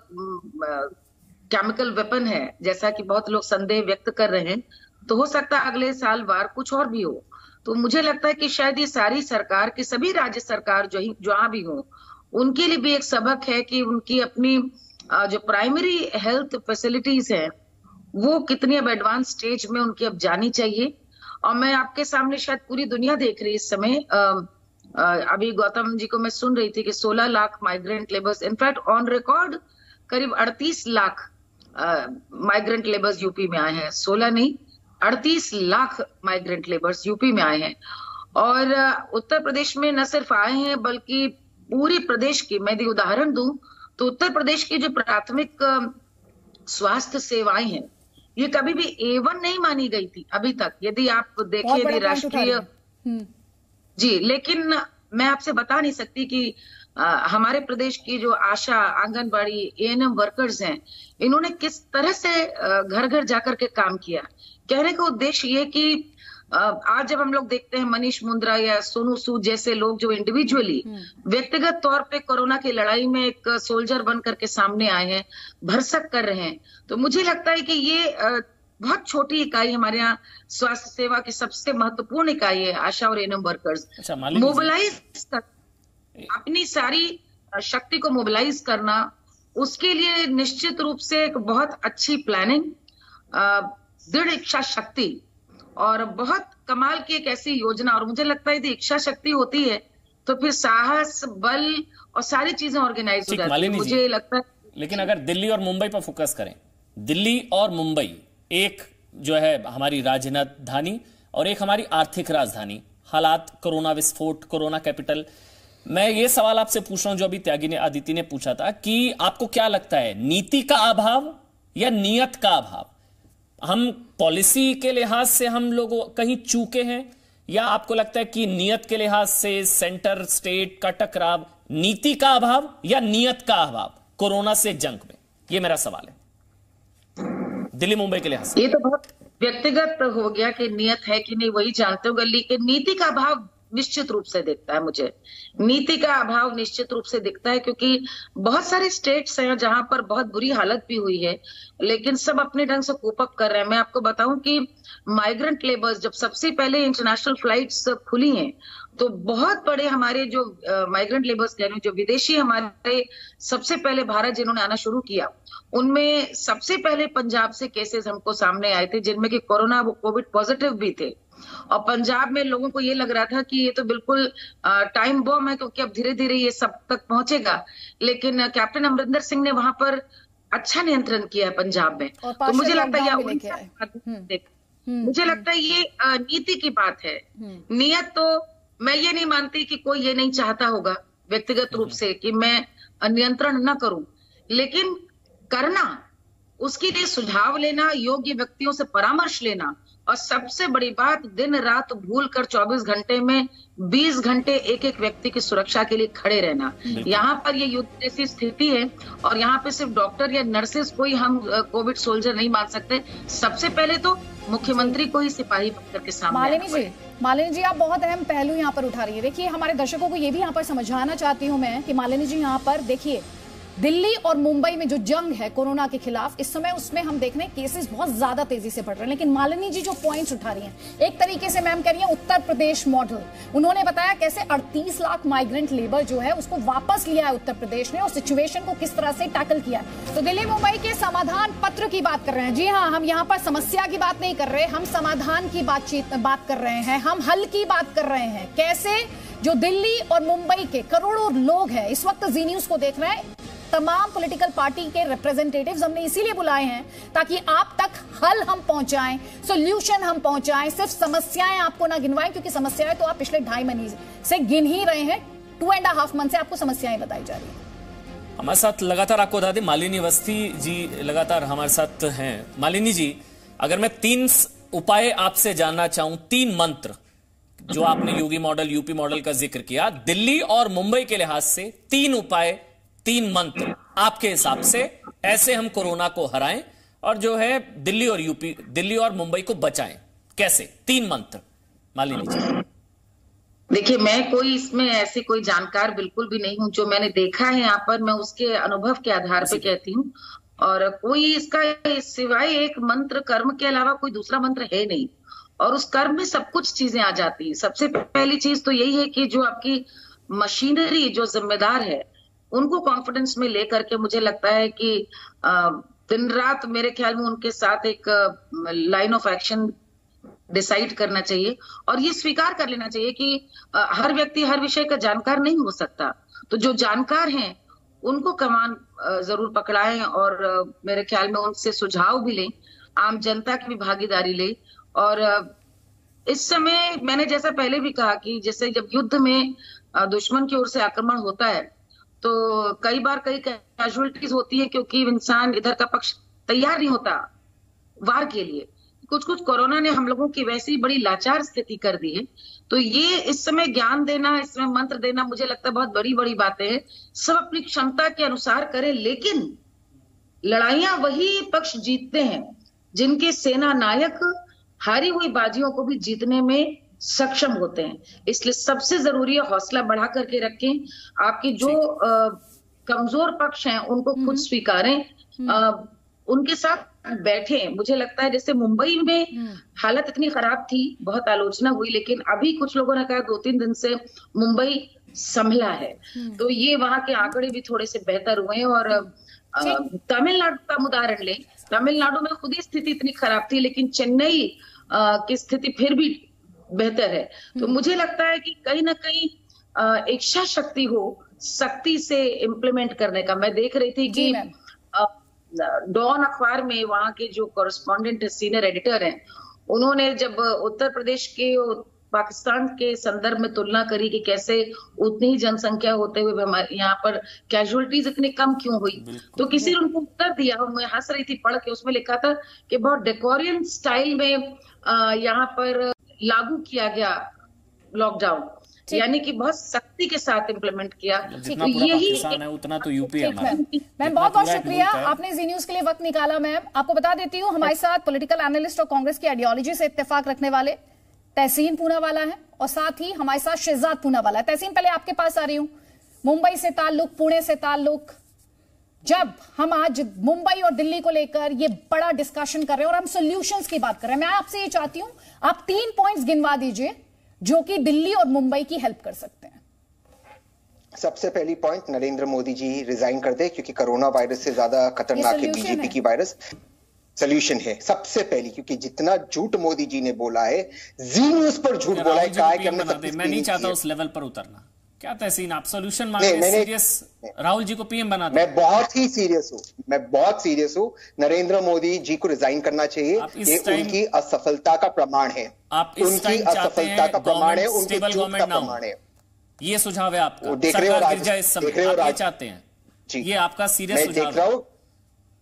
केमिकल वेपन है, जैसा कि बहुत लोग संदेह व्यक्त कर रहे हैं, तो हो सकता है अगले साल वार कुछ और भी हो। तो मुझे लगता है कि शायद ये सारी सरकार की, सभी राज्य सरकार जो ही जहां भी हो, उनके लिए भी एक सबक है कि उनकी अपनी जो प्राइमरी हेल्थ फैसिलिटीज है वो कितनी अब एडवांस स्टेज में उनकी अब जानी चाहिए। और मैं आपके सामने, शायद पूरी दुनिया देख रही है इस समय, अभी गौतम जी को मैं सुन रही थी कि सोलह lakh migrant labours, in fact on record करीब अड़तीस लाख माइग्रेंट लेबर्स यूपी में आए हैं। सोलह नहीं, अड़तीस लाख माइग्रेंट लेबर्स यूपी में आए हैं। और उत्तर प्रदेश में न सिर्फ आए हैं बल्कि पूरे प्रदेश की, मैं यदि उदाहरण दूं तो उत्तर प्रदेश की जो प्राथमिक स्वास्थ्य सेवाएं हैं ये कभी भी ए वन नहीं मानी गई थी अभी तक, यदि आप देखें यदि राष्ट्रीय जी। लेकिन मैं आपसे बता नहीं सकती कि आ, हमारे प्रदेश की जो ASHA, anganwadi, A N M workers हैं, इन्होंने किस तरह से घर घर जाकर के काम किया। कहने का उद्देश्य ये कि आज जब हम लोग देखते हैं मनीष मुंद्रा या सोनू सूद जैसे लोग जो इंडिविजुअली व्यक्तिगत तौर पे कोरोना की लड़ाई में एक सोल्जर बन करके सामने आए हैं, भरसक कर रहे हैं, तो मुझे लगता है कि ये बहुत छोटी इकाई हमारे यहाँ स्वास्थ्य सेवा की सबसे महत्वपूर्ण इकाई है, आशा और एएनएम वर्कर्स। मोबिलाइज कर, अपनी सारी शक्ति को मोबिलाइज करना, उसके लिए निश्चित रूप से एक बहुत अच्छी प्लानिंग, दृढ़ इच्छा शक्ति और बहुत कमाल की एक ऐसी योजना। और मुझे लगता है यदि इच्छा शक्ति होती है तो फिर साहस, बल और सारी चीजें ऑर्गेनाइज हो जाती है, मुझे लगता है। लेकिन अगर दिल्ली और मुंबई पर फोकस करें, दिल्ली और मुंबई एक जो है हमारी राजधानी और एक हमारी आर्थिक राजधानी, हालात, कोरोना विस्फोट, कोरोना कैपिटल, मैं ये सवाल आपसे पूछ रहा हूं जो अभी त्यागी ने, आदित्य ने पूछा था कि आपको क्या लगता है, नीति का अभाव या नियत का अभाव? हम पॉलिसी के लिहाज से हम लोग कहीं चूके हैं, या आपको लगता है कि नियत के लिहाज से सेंटर स्टेट का टकराव, नीति का अभाव या नियत का अभाव कोरोना से जंग में? ये मेरा सवाल है दिल्ली मुंबई के लिहाज से। ये तो बहुत व्यक्तिगत हो गया कि नियत है कि नहीं वही जानते होंगे, लेकिन नीति का अभाव निश्चित रूप से दिखता है। मुझे नीति का अभाव निश्चित रूप से दिखता है, क्योंकि बहुत सारे स्टेट्स हैं जहां पर बहुत बुरी हालत भी हुई है, लेकिन सब अपने ढंग से कोप अप कर रहे हैं। मैं आपको बताऊं कि माइग्रेंट लेबर्स जब सबसे पहले इंटरनेशनल फ्लाइट्स खुली हैं, तो बहुत बड़े हमारे जो माइग्रेंट लेबर्स कह रहे हैं, जो विदेशी हमारे सबसे पहले भारत जिन्होंने आना शुरू किया, उनमें सबसे पहले पंजाब से केसेस हमको सामने आए थे, जिनमें कि कोरोना वो कोविड पॉजिटिव भी थे। और पंजाब में लोगों को ये लग रहा था कि ये तो बिल्कुल टाइम बॉम्ब है, क्योंकि अब धीरे धीरे ये सब तक पहुंचेगा। लेकिन कैप्टन अमरिंदर सिंह ने वहां पर अच्छा नियंत्रण किया है पंजाब में। तो मुझे लगता है मुझे लगता है ये नीति की बात है। नियत तो मैं ये नहीं मानती कि कोई ये नहीं चाहता होगा व्यक्तिगत रूप से कि मैं नियंत्रण न करूं, लेकिन करना, उसके लिए सुझाव लेना, योग्य व्यक्तियों से परामर्श लेना, और सबसे बड़ी बात, दिन रात भूल कर चौबीस घंटे में बीस घंटे एक एक व्यक्ति की सुरक्षा के लिए खड़े रहना। यहाँ पर ये युद्ध जैसी स्थिति है और यहाँ पे सिर्फ डॉक्टर या नर्सेस को ही हम कोविड सोल्जर नहीं मान सकते। सबसे पहले तो मुख्यमंत्री को ही सिपाही बनकर के सामने मालिनी जी मालिनी जी आप बहुत अहम पहलू यहाँ पर उठा रही है। देखिए हमारे दर्शकों को ये भी यहाँ पर समझाना चाहती हूँ मैं कि मालिनी जी यहाँ पर देखिए दिल्ली और मुंबई में जो जंग है कोरोना के खिलाफ इस समय उसमें हम देख रहे हैं केसेस बहुत ज्यादा तेजी से बढ़ रहे हैं, लेकिन मालिनी जी जो पॉइंट्स उठा रही हैं एक तरीके से मैम कह रही हैं उत्तर प्रदेश मॉडल। उन्होंने बताया कैसे अड़तीस लाख माइग्रेंट लेबर जो है उसको वापस लिया है उत्तर प्रदेश ने और सिचुएशन को किस तरह से टैकल किया है। तो दिल्ली मुंबई के समाधान पत्र की बात कर रहे हैं। जी हाँ, हम यहाँ पर समस्या की बात नहीं कर रहे, हम समाधान की बातचीत बात कर रहे हैं, हम हल की बात कर रहे हैं। कैसे जो दिल्ली और मुंबई के करोड़ों लोग हैं इस वक्त जी न्यूज को देख रहे हैं, तमाम पॉलिटिकल पार्टी के रिप्रेजेंटेटिव्स हमने इसीलिए बुलाए हैं ताकि आप तक हल हम पहुंचाएं, सॉल्यूशन हम पहुंचाएं, सिर्फ समस्याएं आपको ना गिनवाएं, क्योंकि समस्याएं तो आप पिछले ढाई महीने से गिन ही रहे हैं। टू एंड हाफ मंथ से आपको समस्याएं बताई जा रही है। हमारे साथ लगातार आपको बता दें मालिनी अवस्थी जी लगातार हमारे साथ हैं। मालिनी जी, अगर मैं तीन उपाय आपसे जानना चाहूं, तीन मंत्र जो आपने योगी मॉडल यूपी मॉडल का जिक्र किया, दिल्ली और मुंबई के लिहाज से तीन उपाय तीन मंत्र आपके हिसाब से ऐसे हम कोरोना को हराएं और जो है दिल्ली और यूपी दिल्ली और मुंबई को बचाएं, कैसे? तीन मंत्र मालिनी जी। देखिए मैं कोई इसमें ऐसी कोई जानकार बिल्कुल भी नहीं हूं, जो मैंने देखा है यहाँ पर मैं उसके अनुभव के आधार पे कहती हूँ, और कोई इसका सिवाय एक मंत्र कर्म के अलावा कोई दूसरा मंत्र है नहीं, और उस कर्म में सब कुछ चीजें आ जाती है। सबसे पहली चीज तो यही है कि जो आपकी मशीनरी जो जिम्मेदार है उनको कॉन्फिडेंस में लेकर के मुझे लगता है कि दिन रात मेरे ख्याल में उनके साथ एक लाइन ऑफ एक्शन डिसाइड करना चाहिए, और ये स्वीकार कर लेना चाहिए कि हर व्यक्ति हर विषय का जानकार नहीं हो सकता। तो जो जानकार हैं उनको कमान जरूर पकड़ाएं, और मेरे ख्याल में उनसे सुझाव भी लें, आम जनता की भी भागीदारी लें। और इस समय मैंने जैसा पहले भी कहा कि जैसे जब युद्ध में दुश्मन की ओर से आक्रमण होता है तो कई बार कई कैजुअलिटीज होती है, क्योंकि इंसान इधर का पक्ष तैयार नहीं होता वार के लिए। कुछ कुछ कोरोना ने हम लोगों की वैसी ही बड़ी लाचार स्थिति कर दी है। तो ये इस समय ज्ञान देना, इसमें मंत्र देना मुझे लगता है बहुत बड़ी बड़ी बातें हैं। सब अपनी क्षमता के अनुसार करें, लेकिन लड़ाइयां वही पक्ष जीतते हैं जिनके सेना नायक हारी हुई बाजियों को भी जीतने में सक्षम होते हैं। इसलिए सबसे जरूरी है हौसला बढ़ा करके रखें, आपके जो आ, कमजोर पक्ष हैं उनको खुद स्वीकारें, आ, उनके साथ बैठें। मुझे लगता है जैसे मुंबई में हालत इतनी खराब थी, बहुत आलोचना हुई, लेकिन अभी कुछ लोगों ने कहा दो तीन दिन से मुंबई संभला है, तो ये वहां के आंकड़े भी थोड़े से बेहतर हुए। और तमिलनाडु का उदाहरण लें, तमिलनाडु में खुद ही स्थिति इतनी खराब थी, लेकिन चेन्नई की स्थिति फिर भी बेहतर है। तो मुझे लगता है कि कहीं ना कहीं इच्छा शक्ति हो सख्ती से इम्प्लीमेंट करने का। मैं देख रही थी कि डॉन अखबार में वहां के जो कॉरेस्पॉन्डेंट सीनियर एडिटर हैं, उन्होंने जब उत्तर प्रदेश के पाकिस्तान के संदर्भ में तुलना करी कि कैसे उतनी ही जनसंख्या होते हुए हमारे यहाँ पर कैजुअलिटीज इतनी कम क्यों हुई, तो किसी ने उनको उत्तर दिया, मैं हंस रही थी पढ़ के, उसमें लिखा था कि बहुत डेकोरियन स्टाइल में यहाँ पर लागू किया गया लॉकडाउन, यानी कि बहुत सख्ती के साथ इम्प्लीमेंट किया। तो यही है उतना तो यूपी है हमारा। मैम बहुत बहुत शुक्रिया, आपने जी न्यूज के लिए वक्त निकाला। मैम आपको बता देती हूँ हमारे साथ पॉलिटिकल एनालिस्ट और कांग्रेस की आइडियोलॉजी से इत्तेफाक रखने वाले तहसीन पूनावाला है, और साथ ही हमारे साथ शहजाद पूनावाला है। तहसीन पहले आपके पास आ रही हूँ, मुंबई से ताल्लुक, पुणे से ताल्लुक, जब हम आज मुंबई और दिल्ली को लेकर ये बड़ा डिस्कशन कर रहे हैं और हम सॉल्यूशंस की बात कर रहे हैं, मैं आपसे ये चाहती हूं आप तीन पॉइंट्स गिनवा दीजिए जो कि दिल्ली और मुंबई की हेल्प कर सकते हैं। सबसे पहली पॉइंट, नरेंद्र मोदी जी रिजाइन कर दे, क्योंकि कोरोना वायरस से ज्यादा खतरनाक है बीजेपी की वायरस। सोल्यूशन है सबसे पहली, क्योंकि जितना झूठ मोदी जी ने बोला है, जी न्यूज पर झूठ बोला है, कहा है कि हमने सब कुछ। मैं नहीं चाहता उस लेवल पर उतरना। क्या तहसीन आप सॉल्यूशन मांग रहे हैं? सीरियस राहुल जी को पीएम बना दो। मैं बहुत ही सीरियस हूँ, मैं बहुत सीरियस हूँ। नरेंद्र मोदी जी को रिजाइन करना चाहिए, ये उनकी असफलता का प्रमाण है। आप इस उनकी असफलता का प्रमाण है, उनके झूठ का प्रमाण है। ये सुझाव है आपका? देख रहे हो गिर जाए इस समय, आप ये चाहते हैं? जी, ये आपका सीरियस सुझाव है।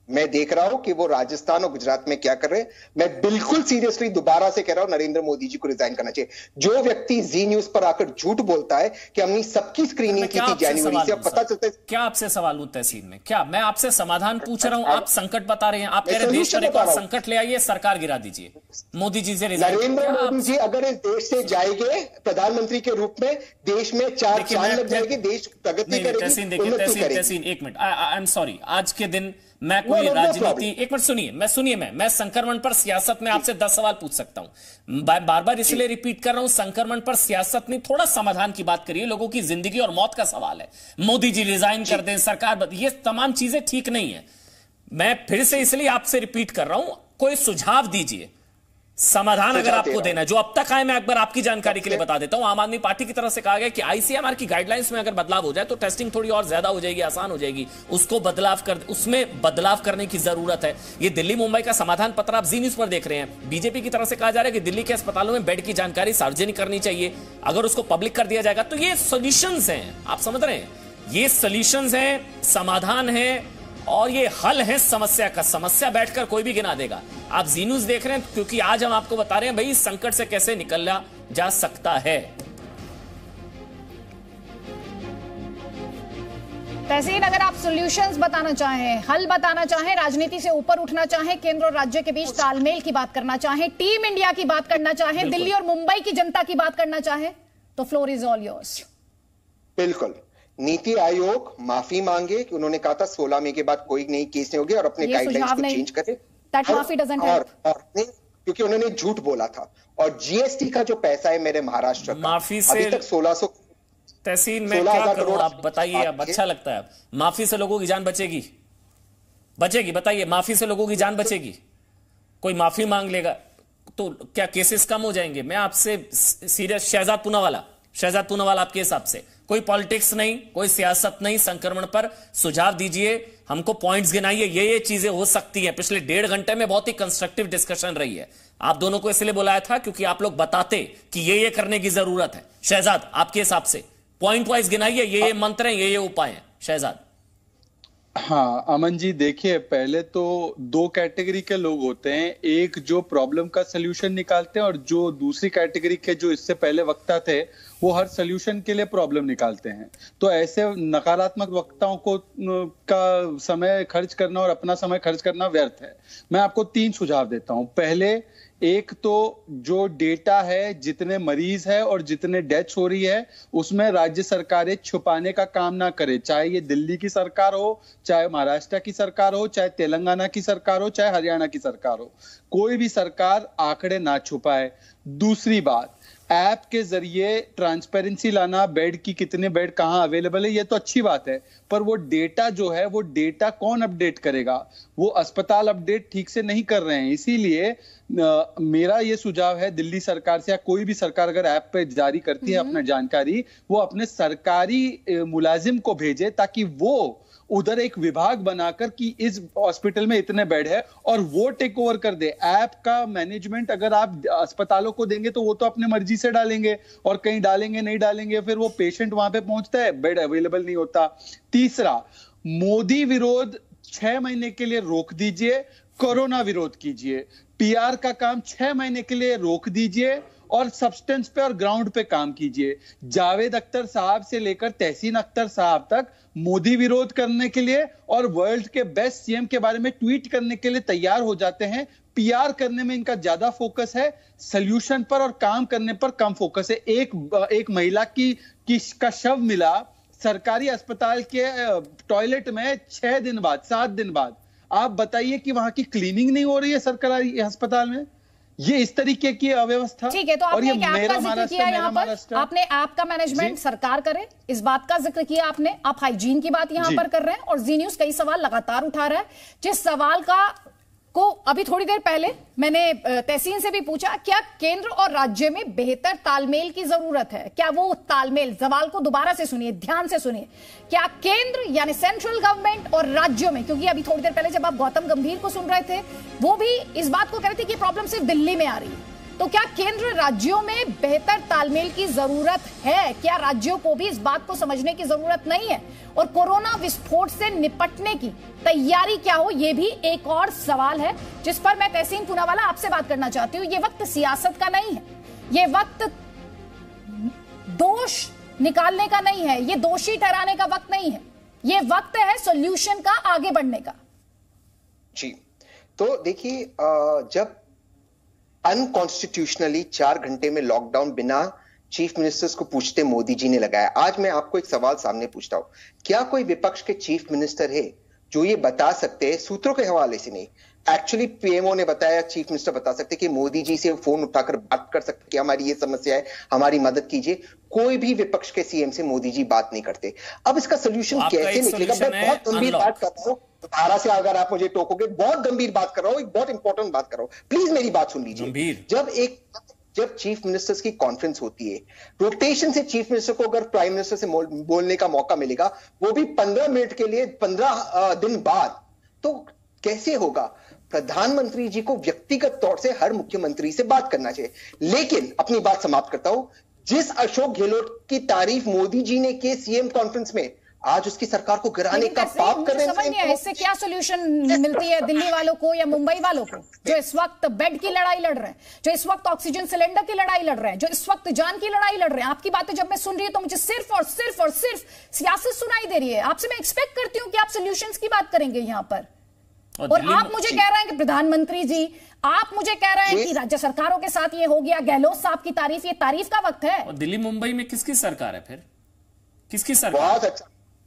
मैं देख रहा हूं कि वो राजस्थान और गुजरात में क्या कर रहे हैं। मैं बिल्कुल सीरियसली दोबारा से कह रहा हूं, नरेंद्र मोदी जी को रिजाइन करना चाहिए। जो व्यक्ति जी न्यूज पर आकर झूठ बोलता है कि हमने सबकी स्क्रीनिंग की थी जनवरी से, अब पता चलता है। क्या आपसे सवाल हूं तहसीन में? क्या मैं आपसे समाधान पूछ रहा हूं, आप संकट बता रहे हैं। आप कह रहे हैं देश पर एक और संकट ले आइए, सरकार गिरा दीजिए, मोदी जी से रिजाइन। नरेंद्र मोदी जी अगर इस देश से जाएंगे प्रधानमंत्री के रूप में, देश में चार चांद लग जाएगी, देश प्रगति करेगी। तहसीन देखिए, तहसीन तहसीन एक मिनट, आई एम सॉरी, आज के दिन मैं कोई राजनीति, एक मिनट सुनिए, मैं सुनिए मैं मैं संक्रमण पर सियासत में आपसे दस सवाल पूछ सकता हूं। बार बार इसलिए रिपीट कर रहा हूं, संक्रमण पर सियासत में थोड़ा समाधान की बात करिए। लोगों की जिंदगी और मौत का सवाल है। मोदी जी रिजाइन कर दें, सरकार, ये तमाम चीजें ठीक नहीं है। मैं फिर से इसलिए आपसे रिपीट कर रहा हूं, कोई सुझाव दीजिए, समाधान अगर आपको देना है। जो अब तक आए, मैं एक बार आपकी जानकारी के लिए बता देता हूं। आम आदमी पार्टी की तरफ से कहा गया कि आईसीएमआर की गाइडलाइंस में अगर बदलाव हो जाए तो टेस्टिंग थोड़ी और ज्यादा हो जाएगी, आसान हो जाएगी, उसको बदलाव कर उसमें बदलाव करने की जरूरत है। ये दिल्ली मुंबई का समाधान पत्र आप जी न्यूज पर देख रहे हैं। बीजेपी की तरफ से कहा जा रहा है कि दिल्ली के अस्पतालों में बेड की जानकारी सार्वजनिक करनी चाहिए, अगर उसको पब्लिक कर दिया जाएगा तो ये सोल्यूशंस हैं। आप समझ रहे हैं, ये सोल्यूशंस हैं, समाधान है और ये हल है समस्या का। समस्या बैठकर कोई भी गिना देगा। आप जी न्यूज देख रहे हैं क्योंकि आज हम आपको बता रहे हैं भाई संकट से कैसे निकला जा सकता है। तहसीन, अगर आप सॉल्यूशंस बताना चाहें, हल बताना चाहें, राजनीति से ऊपर उठना चाहें, केंद्र और राज्य के बीच तालमेल की बात करना चाहें, टीम इंडिया की बात करना चाहें, दिल्ली और मुंबई की जनता की बात करना चाहें, तो फ्लोर इज ऑल योर्स। बिल्कुल। नीति आयोग माफी मांगे कि उन्होंने कहा था सोलह मई के बाद कोई नई केस नहीं होगी और अपने गाइडलाइंस को चेंज करे। That माफी doesn't help. और, और क्योंकि उन्होंने झूठ बोला था। और जीएसटी का जो पैसा है मेरे महाराष्ट्र का, माफी से अभी तक सोलह सौ तहसीन में क्या करूं, आप बताइए। अब अच्छा लगता है, माफी से लोगों की जान बचेगी, बचेगी? बताइए, माफी से लोगों की जान बचेगी? कोई माफी मांग लेगा तो क्या केसेस कम हो जाएंगे? मैं आपसे सीरियस, शहजाद पूनावाला, शहजाद पूनावाला, आपके हिसाब से कोई पॉलिटिक्स नहीं, कोई सियासत नहीं, संक्रमण पर सुझाव दीजिए, हमको पॉइंट्स गिनाइए, ये ये चीजें हो सकती हैं। पिछले डेढ़ घंटे में बहुत ही कंस्ट्रक्टिव डिस्कशन रही है। आप दोनों को इसलिए बुलाया था क्योंकि आप लोग बताते कि ये ये करने की जरूरत है। शहजाद, आपके हिसाब से पॉइंट वाइज गिनाइए, ये ये मंत्र हैं, ये ये उपाय हैं। शहजाद। हाँ अमन जी, देखिए, पहले तो दो कैटेगरी के लोग होते हैं, एक जो प्रॉब्लम का सलूशन निकालते हैं और जो दूसरी कैटेगरी के जो इससे पहले वक्ता थे वो हर सलूशन के लिए प्रॉब्लम निकालते हैं। तो ऐसे नकारात्मक वक्ताओं को का समय खर्च करना और अपना समय खर्च करना व्यर्थ है। मैं आपको तीन सुझाव देता हूं। पहले, एक तो जो डेटा है, जितने मरीज है और जितने डेथ्स हो रही है, उसमें राज्य सरकारें छुपाने का काम ना करे। चाहे ये दिल्ली की सरकार हो, चाहे महाराष्ट्र की सरकार हो, चाहे तेलंगाना की सरकार हो, चाहे हरियाणा की सरकार हो, कोई भी सरकार आंकड़े ना छुपाए। दूसरी बात, ऐप के जरिए ट्रांसपेरेंसी लाना, बेड की कितने बेड कहां अवेलेबल है, ये तो अच्छी बात है, पर वो डेटा जो है, वो डेटा कौन अपडेट करेगा? वो अस्पताल अपडेट ठीक से नहीं कर रहे हैं। इसीलिए आ, मेरा ये सुझाव है दिल्ली सरकार से, या कोई भी सरकार अगर ऐप पे जारी करती है अपना जानकारी, वो अपने सरकारी मुलाजिम को भेजे ताकि वो उधर एक विभाग बनाकर कि इस हॉस्पिटल में इतने बेड है और वो टेक ओवर कर दे। ऐप का मैनेजमेंट अगर आप अस्पतालों को देंगे तो वो तो अपने मर्जी से डालेंगे और कहीं डालेंगे नहीं डालेंगे, फिर वो पेशेंट वहां पे पहुंचता है, बेड अवेलेबल नहीं होता। तीसरा, मोदी विरोध छह महीने के लिए रोक दीजिए, कोरोना विरोध कीजिए। पीआर का काम छह महीने के लिए रोक दीजिए और सब्सटेंस पे और ग्राउंड पे काम कीजिए। जावेद अख्तर साहब से लेकर तहसीन अख्तर साहब तक मोदी विरोध करने के लिए और वर्ल्ड के बेस्ट सीएम के बारे में ट्वीट करने के लिए तैयार हो जाते हैं। पीआर करने में इनका ज्यादा फोकस है, सॉल्यूशन पर और काम करने पर कम फोकस है। एक एक महिला की, की का शव मिला सरकारी अस्पताल के टॉयलेट में छह दिन बाद, सात दिन बाद। आप बताइए कि वहां की क्लीनिंग नहीं हो रही है सरकारी अस्पताल में? ये इस तरीके की अव्यवस्था। ठीक है, तो आपने एक ऐप का जिक्र किया यहाँ पर, आपने ऐप का मैनेजमेंट सरकार करे, इस बात का जिक्र किया आपने। आप हाइजीन की बात यहाँ पर कर रहे हैं और जी न्यूज कई सवाल लगातार उठा रहा है, जिस सवाल का को अभी थोड़ी देर पहले मैंने तहसीन से भी पूछा, क्या केंद्र और राज्य में बेहतर तालमेल की जरूरत है? क्या वो तालमेल, सवाल को दोबारा से सुनिए, ध्यान से सुनिए, क्या केंद्र यानी सेंट्रल गवर्नमेंट और राज्यों में, क्योंकि अभी थोड़ी देर पहले जब आप गौतम गंभीर को सुन रहे थे वो भी इस बात को कह रहे थे कि प्रॉब्लम सिर्फ दिल्ली में आ रही है, तो क्या केंद्र राज्यों में बेहतर तालमेल की जरूरत है? क्या राज्यों को भी इस बात को समझने की जरूरत नहीं है? और कोरोना विस्फोट से निपटने की तैयारी क्या हो, यह भी एक और सवाल है जिस पर मैं तहसीन पूनावाला आपसे बात करना चाहती हूं। ये वक्त सियासत का नहीं है, ये वक्त दोष निकालने का नहीं है, ये दोषी ठहराने का वक्त नहीं है, ये वक्त है सॉल्यूशन का, आगे बढ़ने का। जी, तो देखिए, जब अनकॉन्स्टिट्यूशनली चार घंटे में लॉकडाउन बिना चीफ मिनिस्टर्स को पूछते मोदी जी ने लगाया, आज मैं आपको एक सवाल सामने पूछता हूं, क्या कोई विपक्ष के चीफ मिनिस्टर है जो ये बता सकते हैं, सूत्रों के हवाले से नहीं, एक्चुअली पीएमओ ने बताया, चीफ मिनिस्टर बता सकते कि मोदी जी से फोन उठाकर बात कर सकते कि हमारी ये समस्या है, हमारी मदद कीजिए? कोई भी विपक्ष के सीएम से मोदी जी बात नहीं करते। अब इसका सोल्यूशन कैसे निकलेगा? मैं बहुत गंभीर बात कर रहा हूं, दोबारा से अगर आप मुझे टोकोगे, बहुत गंभीर बात कर रहा हूं, एक बहुत इंपॉर्टेंट बात कर रहा हूं, प्लीज मेरी बात सुन लीजिए। जब एक जब चीफ मिनिस्टर्स की कॉन्फ्रेंस होती है, रोटेशन से चीफ मिनिस्टर को अगर प्राइम मिनिस्टर से बोलने का मौका मिलेगा, वो भी पंद्रह मिनट के लिए पंद्रह दिन बाद, तो कैसे होगा? प्रधानमंत्री जी को व्यक्तिगत तौर से हर मुख्यमंत्री से बात करना चाहिए। लेकिन अपनी बात समाप्त करता हूं, जिस अशोक गहलोत की तारीफ मोदी जी ने की सीएम कॉन्फ्रेंस में, आज उसकी सरकार को गिराने का पाप कर रहे हैं। समझ नहीं आया इससे क्या सॉल्यूशन मिलती है दिल्ली वालों को या मुंबई वालों को, जो इस वक्त बेड की लड़ाई लड़ रहे हैं, जो इस वक्त ऑक्सीजन सिलेंडर की लड़ाई लड़ रहे हैं, जो इस वक्त जान की लड़ाई लड़ रहे हैं। आपकी बातें जब मैं सुन रही हूं तो मुझे सिर्फ और सिर्फ और सिर्फ सियासत सुनाई दे रही है। आपसे मैं एक्सपेक्ट करती हूं कि आप सॉल्यूशंस की बात करेंगे यहां पर, और, और आप मुझे कह रहे हैं कि प्रधानमंत्री जी, आप मुझे कह रहे हैं कि राज्य सरकारों के साथ ये हो गया, गहलोत साहब की तारीफ, ये तारीफ का वक्त है। और दिल्ली मुंबई में किसकी सरकार है फिर? किसकी सरकार? बहुत अच्छा,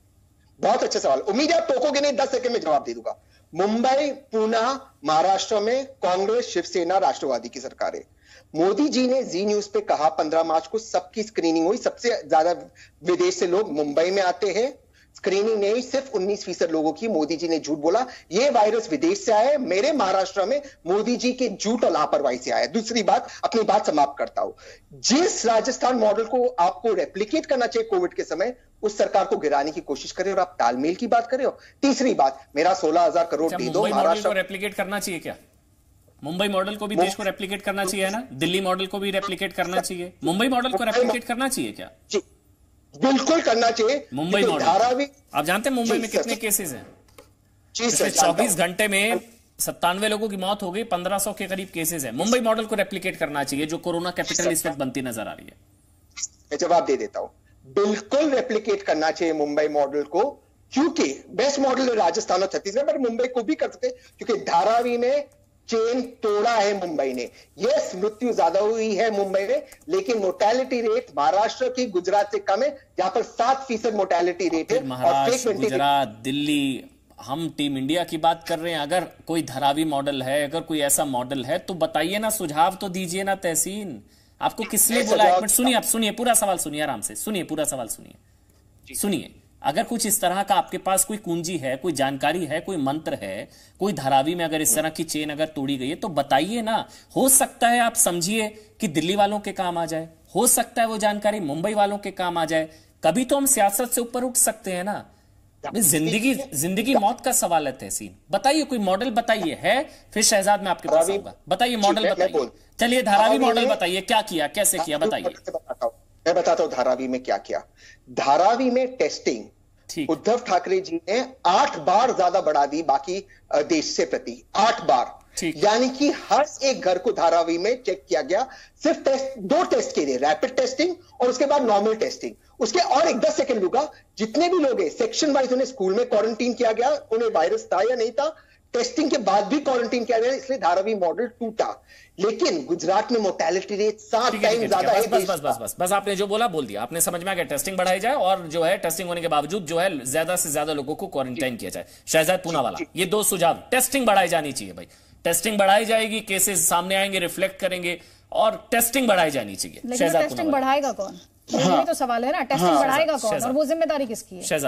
बहुत अच्छा सवाल। उम्मीद है आप टोकोगे नहीं, दस सेकंड में जवाब दे दूंगा। मुंबई, पुणे, महाराष्ट्र में कांग्रेस, शिवसेना, राष्ट्रवादी की सरकार है। मोदी जी ने जी न्यूज पे कहा पंद्रह मार्च को सबकी स्क्रीनिंग हुई, सबसे ज्यादा विदेश से लोग मुंबई में आते हैं। स्क्रीनिंग नहीं, सिर्फ उन्नीस फीसद लोगों की। मोदी जी ने झूठ बोला, ये वायरस विदेश से आया है। मेरे महाराष्ट्र में मोदी जी के झूठ और लापरवाही से आया। दूसरी बात, अपनी बात समाप्त करता हूं, जिस राजस्थान मॉडल को आपको रेप्लिकेट करना चाहिए कोविड के समय, उस सरकार को गिराने की कोशिश करे और आप तालमेल की बात करे हो। तीसरी बात, मेरा सोलह हजार करोड़ दे दो। महाराष्ट्र को रेप्लिकेट करना चाहिए क्या? मुंबई मॉडल को भी देश को रेप्लिकेट करना चाहिए ना? दिल्ली मॉडल को भी रेप्लिकेट करना चाहिए, मुंबई मॉडल को रेप्लिकेट करना चाहिए क्या? जी बिल्कुल करना चाहिए। मुंबई मॉडल, आप जानते हैं मुंबई में कितने केसेस हैं? पिछले चौबीस घंटे में सत्तानवे लोगों की मौत हो गई, पंद्रह सौ के करीब केसेस हैं। मुंबई मॉडल को रेप्लिकेट करना चाहिए, जो कोरोना कैपिटल इस वक्त बनती नजर आ रही है। मैं जवाब दे देता हूं, बिल्कुल रेप्लिकेट करना चाहिए मुंबई मॉडल को, क्योंकि बेस्ट मॉडल है राजस्थान और छत्तीसगढ़, पर मुंबई को भी कर सकते, क्योंकि धारावी में चेन तोड़ा है मुंबई ने। यस, मृत्यु ज्यादा हुई है मुंबई में, लेकिन मोर्टेलिटी रेट महाराष्ट्र की, गुजरात से कम है, जहां पर सात फीसद मोर्टेलिटी रेट है। महाराष्ट्र, गुजरात, दिल्ली, हम टीम इंडिया की बात कर रहे हैं। अगर कोई धारावी मॉडल है, अगर कोई ऐसा मॉडल है तो बताइए ना, सुझाव तो दीजिए ना तहसीन। आपको किसने बोला? एक मिनट सुनिए, आप सुनिए, पूरा सवाल सुनिए, आराम से सुनिए, पूरा सवाल सुनिए, सुनिए। अगर कुछ इस तरह का आपके पास कोई कुंजी है, कोई जानकारी है, कोई मंत्र है, कोई धारावी में अगर इस तरह की चेन अगर तोड़ी गई है तो बताइए ना। हो सकता है आप समझिए कि दिल्ली वालों के काम आ जाए, हो सकता है वो जानकारी मुंबई वालों के काम आ जाए। कभी तो हम सियासत से ऊपर उठ सकते हैं ना। जिंदगी जिंदगी मौत का सवाल है तहसीन। बताइए कोई मॉडल बताइए, है फिर शहजाद में आपके पास आऊंगा। बताइए मॉडल बताइए, चलिए धारावी मॉडल बताइए, क्या किया, कैसे किया, बताइए। मैं बताता हूं धारावी में क्या किया। धारावी में टेस्टिंग उद्धव ठाकरे जी ने आठ बार ज्यादा बढ़ा दी बाकी देश से प्रति, आठ बार, यानी कि हर एक घर को धारावी में चेक किया गया। सिर्फ टेस्ट, दो टेस्ट के लिए, रैपिड टेस्टिंग और उसके बाद नॉर्मल टेस्टिंग। उसके और एक दस सेकंड लूंगा, जितने भी लोग हैं सेक्शन वाइज उन्हें स्कूल में क्वारंटीन किया गया, उन्हें वायरस था या नहीं था, टेस्टिंग के बाद भी क्वारंटीन किया गया, इसलिए धारावी मॉडल टूटा। लेकिन गुजरात में मोर्टेलिटी रेट सात टाइम ज्यादा है। बस बस बस बस बस आपने जो बोला बोल दिया, आपने समझ में आ गया। टेस्टिंग बढ़ाई जाए और जो है टेस्टिंग होने के बावजूद जो है ज्यादा से ज्यादा लोगों को क्वारंटाइन किया जाए। शहजाद पूनावाला, ये दो सुझाव, टेस्टिंग बढ़ाई जानी चाहिए भाई, टेस्टिंग बढ़ाई जाएगी, केसेस सामने आएंगे, रिफ्लेक्ट करेंगे, और टेस्टिंग बढ़ाई जानी चाहिए। लेकिन टेस्टिंग बढ़ाएगा कौन? यही तो सवाल है ना, टेस्टिंग बढ़ाएगा कौन और वो जिम्मेदारी किसकी है? शहजाद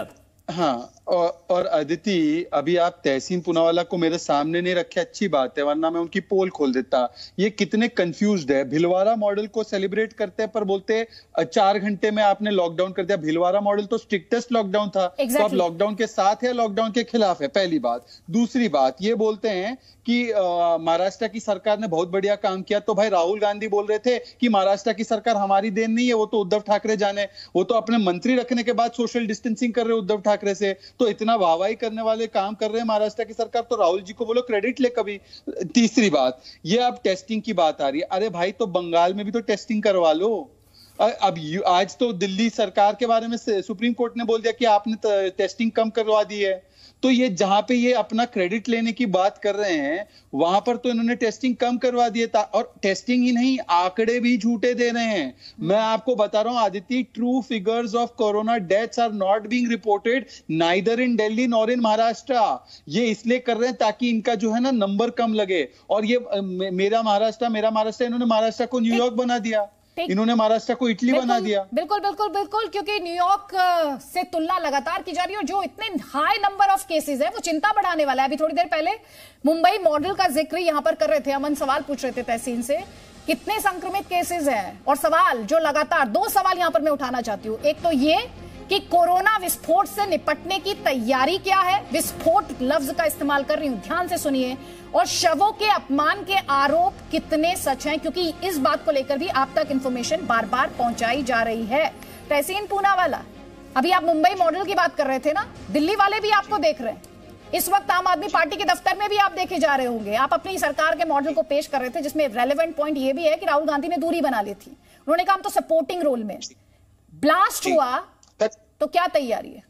हाँ, और, और अदिति, अभी आप तहसीन पूनावाला को मेरे सामने नहीं रखे, अच्छी बात है, वरना मैं उनकी पोल खोल देता। ये कितने कंफ्यूज्ड है। भिलवाड़ा मॉडल को सेलिब्रेट करते हैं पर बोलते हैं चार घंटे में आपने लॉकडाउन कर दिया। भिलवाड़ा मॉडल तो स्ट्रिक्टेस्ट लॉकडाउन था। exactly. तो आप लॉकडाउन के साथ है, लॉकडाउन के खिलाफ है, पहली बात। दूसरी बात, ये बोलते हैं कि महाराष्ट्र की सरकार ने बहुत बढ़िया काम किया। तो भाई राहुल गांधी बोल रहे थे कि महाराष्ट्र की सरकार हमारी देन नहीं है, वो तो उद्धव ठाकरे जाने, वो तो अपने मंत्री रखने के बाद सोशल डिस्टेंसिंग कर रहे उद्धव ठाकरे से। तो इतना वाहवाही करने वाले काम कर रहे हैं महाराष्ट्र की सरकार, तो राहुल जी को बोलो क्रेडिट ले कभी। तीसरी बात, ये अब टेस्टिंग की बात आ रही है। अरे भाई, तो बंगाल में भी तो टेस्टिंग करवा लो। अब आज तो दिल्ली सरकार के बारे में सुप्रीम कोर्ट ने बोल दिया कि आपने टेस्टिंग कम करवा दी है। तो ये जहां पे ये अपना क्रेडिट लेने की बात कर रहे हैं, वहां पर तो इन्होंने टेस्टिंग कम करवा दिया था। और टेस्टिंग ही नहीं, आंकड़े भी झूठे दे रहे हैं। मैं आपको बता रहा हूं Aditya, true figures of corona deaths are not being reported neither in Delhi nor in Maharashtra. ये इसलिए कर रहे हैं ताकि इनका जो है ना नंबर कम लगे। और ये मेरा महाराष्ट्र मेरा महाराष्ट्र इन्होंने महाराष्ट्र को न्यूयॉर्क बना दिया, इन्होंने महाराष्ट्र को इटली बना दिया। बिल्कुल बिल्कुल बिल्कुल, क्योंकि न्यूयॉर्क से तुलना लगातार की जा रही है और जो इतने हाई नंबर ऑफ केसेस है वो चिंता बढ़ाने वाला है। अभी थोड़ी देर पहले मुंबई मॉडल का जिक्र यहां पर कर रहे थे, अमन सवाल पूछ रहे थे तहसीन से, कितने संक्रमित केसेस हैं। और सवाल जो लगातार, दो सवाल यहां पर मैं उठाना चाहती हूं। एक तो ये कि कोरोना विस्फोट से निपटने की तैयारी क्या है। विस्फोट लफ्ज का इस्तेमाल कर रही हूं, ध्यान से सुनिए। और शवों के अपमान के आरोप कितने सच हैं, क्योंकि इस बात को लेकर भी आप तक इंफॉर्मेशन बार बार पहुंचाई जा रही है। तहसीन पूनावाला, अभी आप मुंबई मॉडल की बात कर रहे थे ना, दिल्ली वाले भी आपको देख रहे हैं। इस वक्त आम आदमी पार्टी के दफ्तर में भी आप देखे जा रहे होंगे। आप अपनी सरकार के मॉडल को पेश कर रहे थे, जिसमें रेलेवेंट पॉइंट यह भी है कि राहुल गांधी ने दूरी बना ली थी। उन्होंने कहा हम तो सपोर्टिंग रोल में। ब्लास्ट हुआ तो क्या तैयारी है?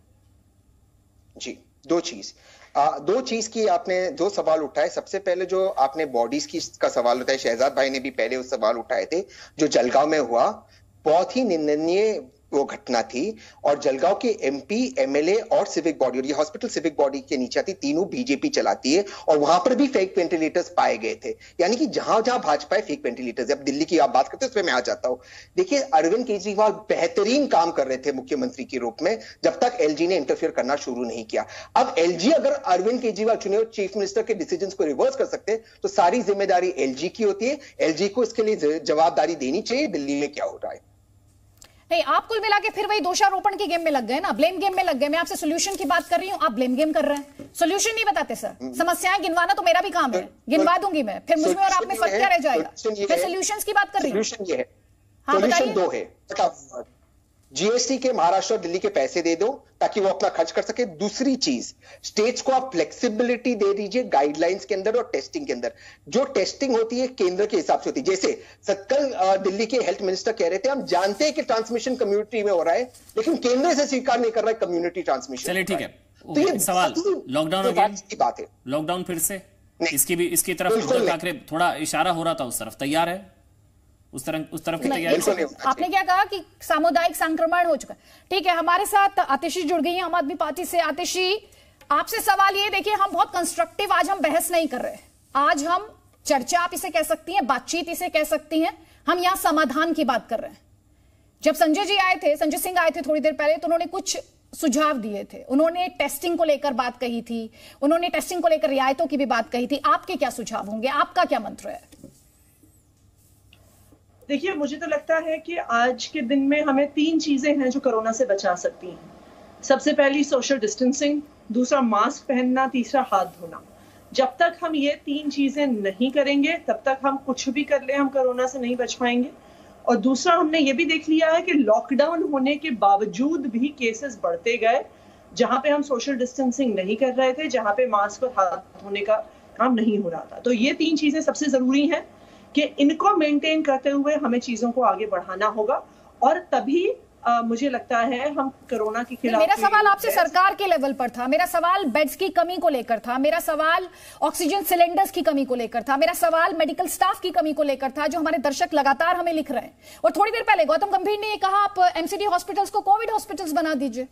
जी, दो चीज आ, दो चीज की आपने दो सवाल उठाए। सबसे पहले जो आपने बॉडीज की का सवाल उठाया, शहजाद भाई ने भी पहले उस सवाल उठाए थे, जो जलगांव में हुआ, बहुत ही निंदनीय वो घटना थी। और जलगांव के एमपी, एमएलए और सिविक बॉडी, और ये हॉस्पिटल सिविक बॉडी के नीचे आती, तीनों बीजेपी चलाती है, और वहां पर भी फेक वेंटिलेटर्स पाए गए थे। यानी कि जहां जहां भाजपा है फेक वेंटिलेटर्स। अब दिल्ली की आप बात करते हैं, उसमें मैं आ जाता हूं। देखिए, अरविंद केजरीवाल बेहतरीन काम कर रहे थे मुख्यमंत्री के रूप में, जब तक एलजी ने इंटरफियर करना शुरू नहीं किया। अब एलजी अगर अरविंद केजरीवाल चुने हुए चीफ मिनिस्टर के डिसीजन को रिवर्स कर सकते तो सारी जिम्मेदारी एलजी की होती है। एलजी को इसके लिए जवाबदारी देनी चाहिए। दिल्ली में क्या हो रहा है नहीं, आप कुल मिला के फिर वही दोषारोपण की गेम में लग गए ना, ब्लेम गेम में लग गए। मैं आपसे सोल्यूशन की बात कर रही हूं, आप ब्लेम गेम कर रहे हैं, सोल्यूशन नहीं बताते सर। समस्याएं गिनवाना तो मेरा भी काम है, गिनवा दूंगी मैं, फिर मुझ में और आप में फर्क क्या रह जाएगा? मैं सोल्यूशंस की बात कर रही हूं। सोल्यूशन ये है, हाँ, सोल्यूशन दो है। जीएसटी के महाराष्ट्र और दिल्ली के पैसे दे दो ताकि वो अपना खर्च कर सके। दूसरी चीज, स्टेट्स को आप फ्लेक्सिबिलिटी दे दीजिए गाइडलाइंस के अंदर और टेस्टिंग के अंदर। जो टेस्टिंग होती है केंद्र के हिसाब से होती है। जैसे कल दिल्ली के हेल्थ मिनिस्टर कह रहे थे, हम जानते हैं कि ट्रांसमिशन कम्युनिटी में हो रहा है, लेकिन केंद्र से स्वीकार नहीं कर रहा है कम्युनिटी ट्रांसमिशन। चलिए ठीक है, तो ये सवाल लॉकडाउन की बात है। लॉकडाउन फिर से इसकी भी इसकी तरफ उद्धव ठाकरे थोड़ा इशारा हो रहा था, उस तरफ तैयार है, उस तरफ उस तरफ की तैयारी। आपने क्या कहा कि सामुदायिक संक्रमण हो चुका। ठीक है, हमारे साथ आतिशी जुड़ गई है आम आदमी पार्टी से। आतिशी, आपसे सवाल ये, देखिए हम बहुत कंस्ट्रक्टिव, आज हम बहस नहीं कर रहे, आज हम चर्चा आप इसे कह सकती हैं, बातचीत इसे कह सकती हैं, हम यहां समाधान की बात कर रहे हैं। जब संजय जी आए थे, संजय सिंह आए थे थोड़ी देर पहले, तो उन्होंने कुछ सुझाव दिए थे। उन्होंने टेस्टिंग को लेकर बात कही थी, उन्होंने टेस्टिंग को लेकर रियायतों की भी बात कही थी। आपके क्या सुझाव होंगे, आपका क्या मंत्र है? देखिए, मुझे तो लगता है कि आज के दिन में हमें तीन चीजें हैं जो कोरोना से बचा सकती हैं। सबसे पहली सोशल डिस्टेंसिंग, दूसरा मास्क पहनना, तीसरा हाथ धोना। जब तक हम ये तीन चीजें नहीं करेंगे तब तक हम कुछ भी कर ले, हम कोरोना से नहीं बच पाएंगे। और दूसरा, हमने ये भी देख लिया है कि लॉकडाउन होने के बावजूद भी केसेस बढ़ते गए, जहां पे हम सोशल डिस्टेंसिंग नहीं कर रहे थे, जहां पे मास्क और हाथ धोने का काम नहीं हो रहा था। तो ये तीन चीजें सबसे जरूरी हैं कि इनको मेंटेन करते हुए हमें चीजों को आगे बढ़ाना होगा, और तभी आ, मुझे लगता है हम कोरोना के खिलाफ। मेरा सवाल आपसे सरकार के लेवल पर था, मेरा सवाल बेड्स की कमी को लेकर था, मेरा सवाल ऑक्सीजन सिलेंडर्स की कमी को लेकर था, मेरा सवाल मेडिकल स्टाफ की कमी को लेकर था, जो हमारे दर्शक लगातार हमें लिख रहे हैं। और थोड़ी देर पहले गौतम गंभीर ने ये कहा, आप एमसीडी हॉस्पिटल्स को कोविड हॉस्पिटल्स बना दीजिए।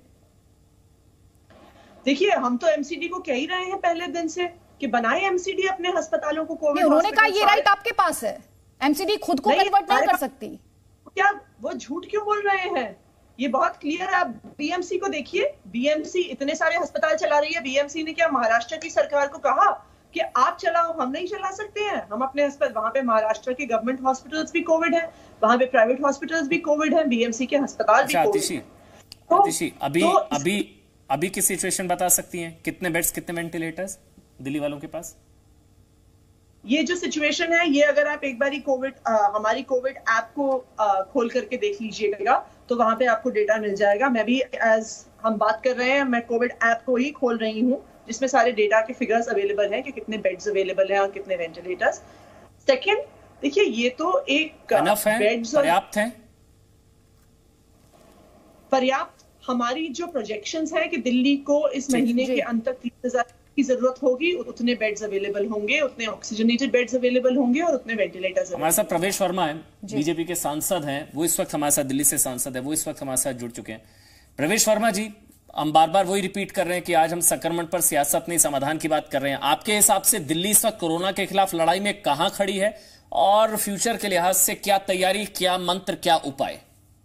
देखिए, हम तो एमसीडी को कह ही रहे हैं पहले दिन से कि बनाए एमसीडी अपने अस्पतालों को कोविड। उन्होंने कहा ये राइट आपके पास है, एमसीडी खुद को कन्वर्ट नहीं कर सकती। क्या वो झूठ क्यों बोल रहे हैं? ये बहुत क्लियर है। आप बीएमसी को देखिए, बीएमसी इतने सारे अस्पताल चला रही है। बीएमसी ने क्या महाराष्ट्र की सरकार को कहा कि आप चलाओ, हम नहीं चला सकते हैं, हम अपने अस्पताल, वहां पे महाराष्ट्र के गवर्नमेंट हॉस्पिटल्स भी कोविड है, वहां पे प्राइवेट हॉस्पिटल्स भी कोविड है, बीएमसी के अस्पताल भी कोविड है। तो, अतिशी, अभी तो अभी अभी की सिचुएशन बता सकती हैं? कितने बेड्स, कितने वेंटिलेटर्स दिल्ली वालों के पास? ये जो सिचुएशन है, ये अगर आप एक बारी कोविड हमारी कोविड ऐप को आ, खोल करके देख लीजिएगा तो वहां पे आपको डेटा मिल जाएगा। मैं भी एज हम बात कर रहे हैं, मैं कोविड ऐप को ही खोल रही हूँ जिसमें सारे डेटा के फिगर्स अवेलेबल हैं कि कितने बेड्स अवेलेबल हैं और कितने वेंटिलेटर्स। सेकेंड, देखिए ये तो एक बेड्स पर्याप्त हैं, पर्याप्त हमारी जो प्रोजेक्शंस है कि दिल्ली को इस महीने के अंत तक तीस हजार की जरूरत होगी, उतने बेड्स अवेलेबल होंगे, उतने ऑक्सीजनेटेड बेड्स अवेलेबल होंगे और उतने वेंटिलेटर्स। हमारे साथ प्रवेश वर्मा है, बीजेपी के सांसद हैं, वो इस वक्त हमारे साथ, दिल्ली से सांसद है, वो इस वक्त हमारे साथ जुड़ चुके हैं। प्रवेश वर्मा जी, हम बार बार वही रिपीट कर रहे हैं कि आज हम संक्रमण पर सियासत नहीं, समाधान की बात कर रहे हैं। आपके हिसाब से दिल्ली इस वक्त कोरोना के खिलाफ लड़ाई में कहां खड़ी है और फ्यूचर के लिहाज से क्या तैयारी, क्या मंत्र, क्या उपाय?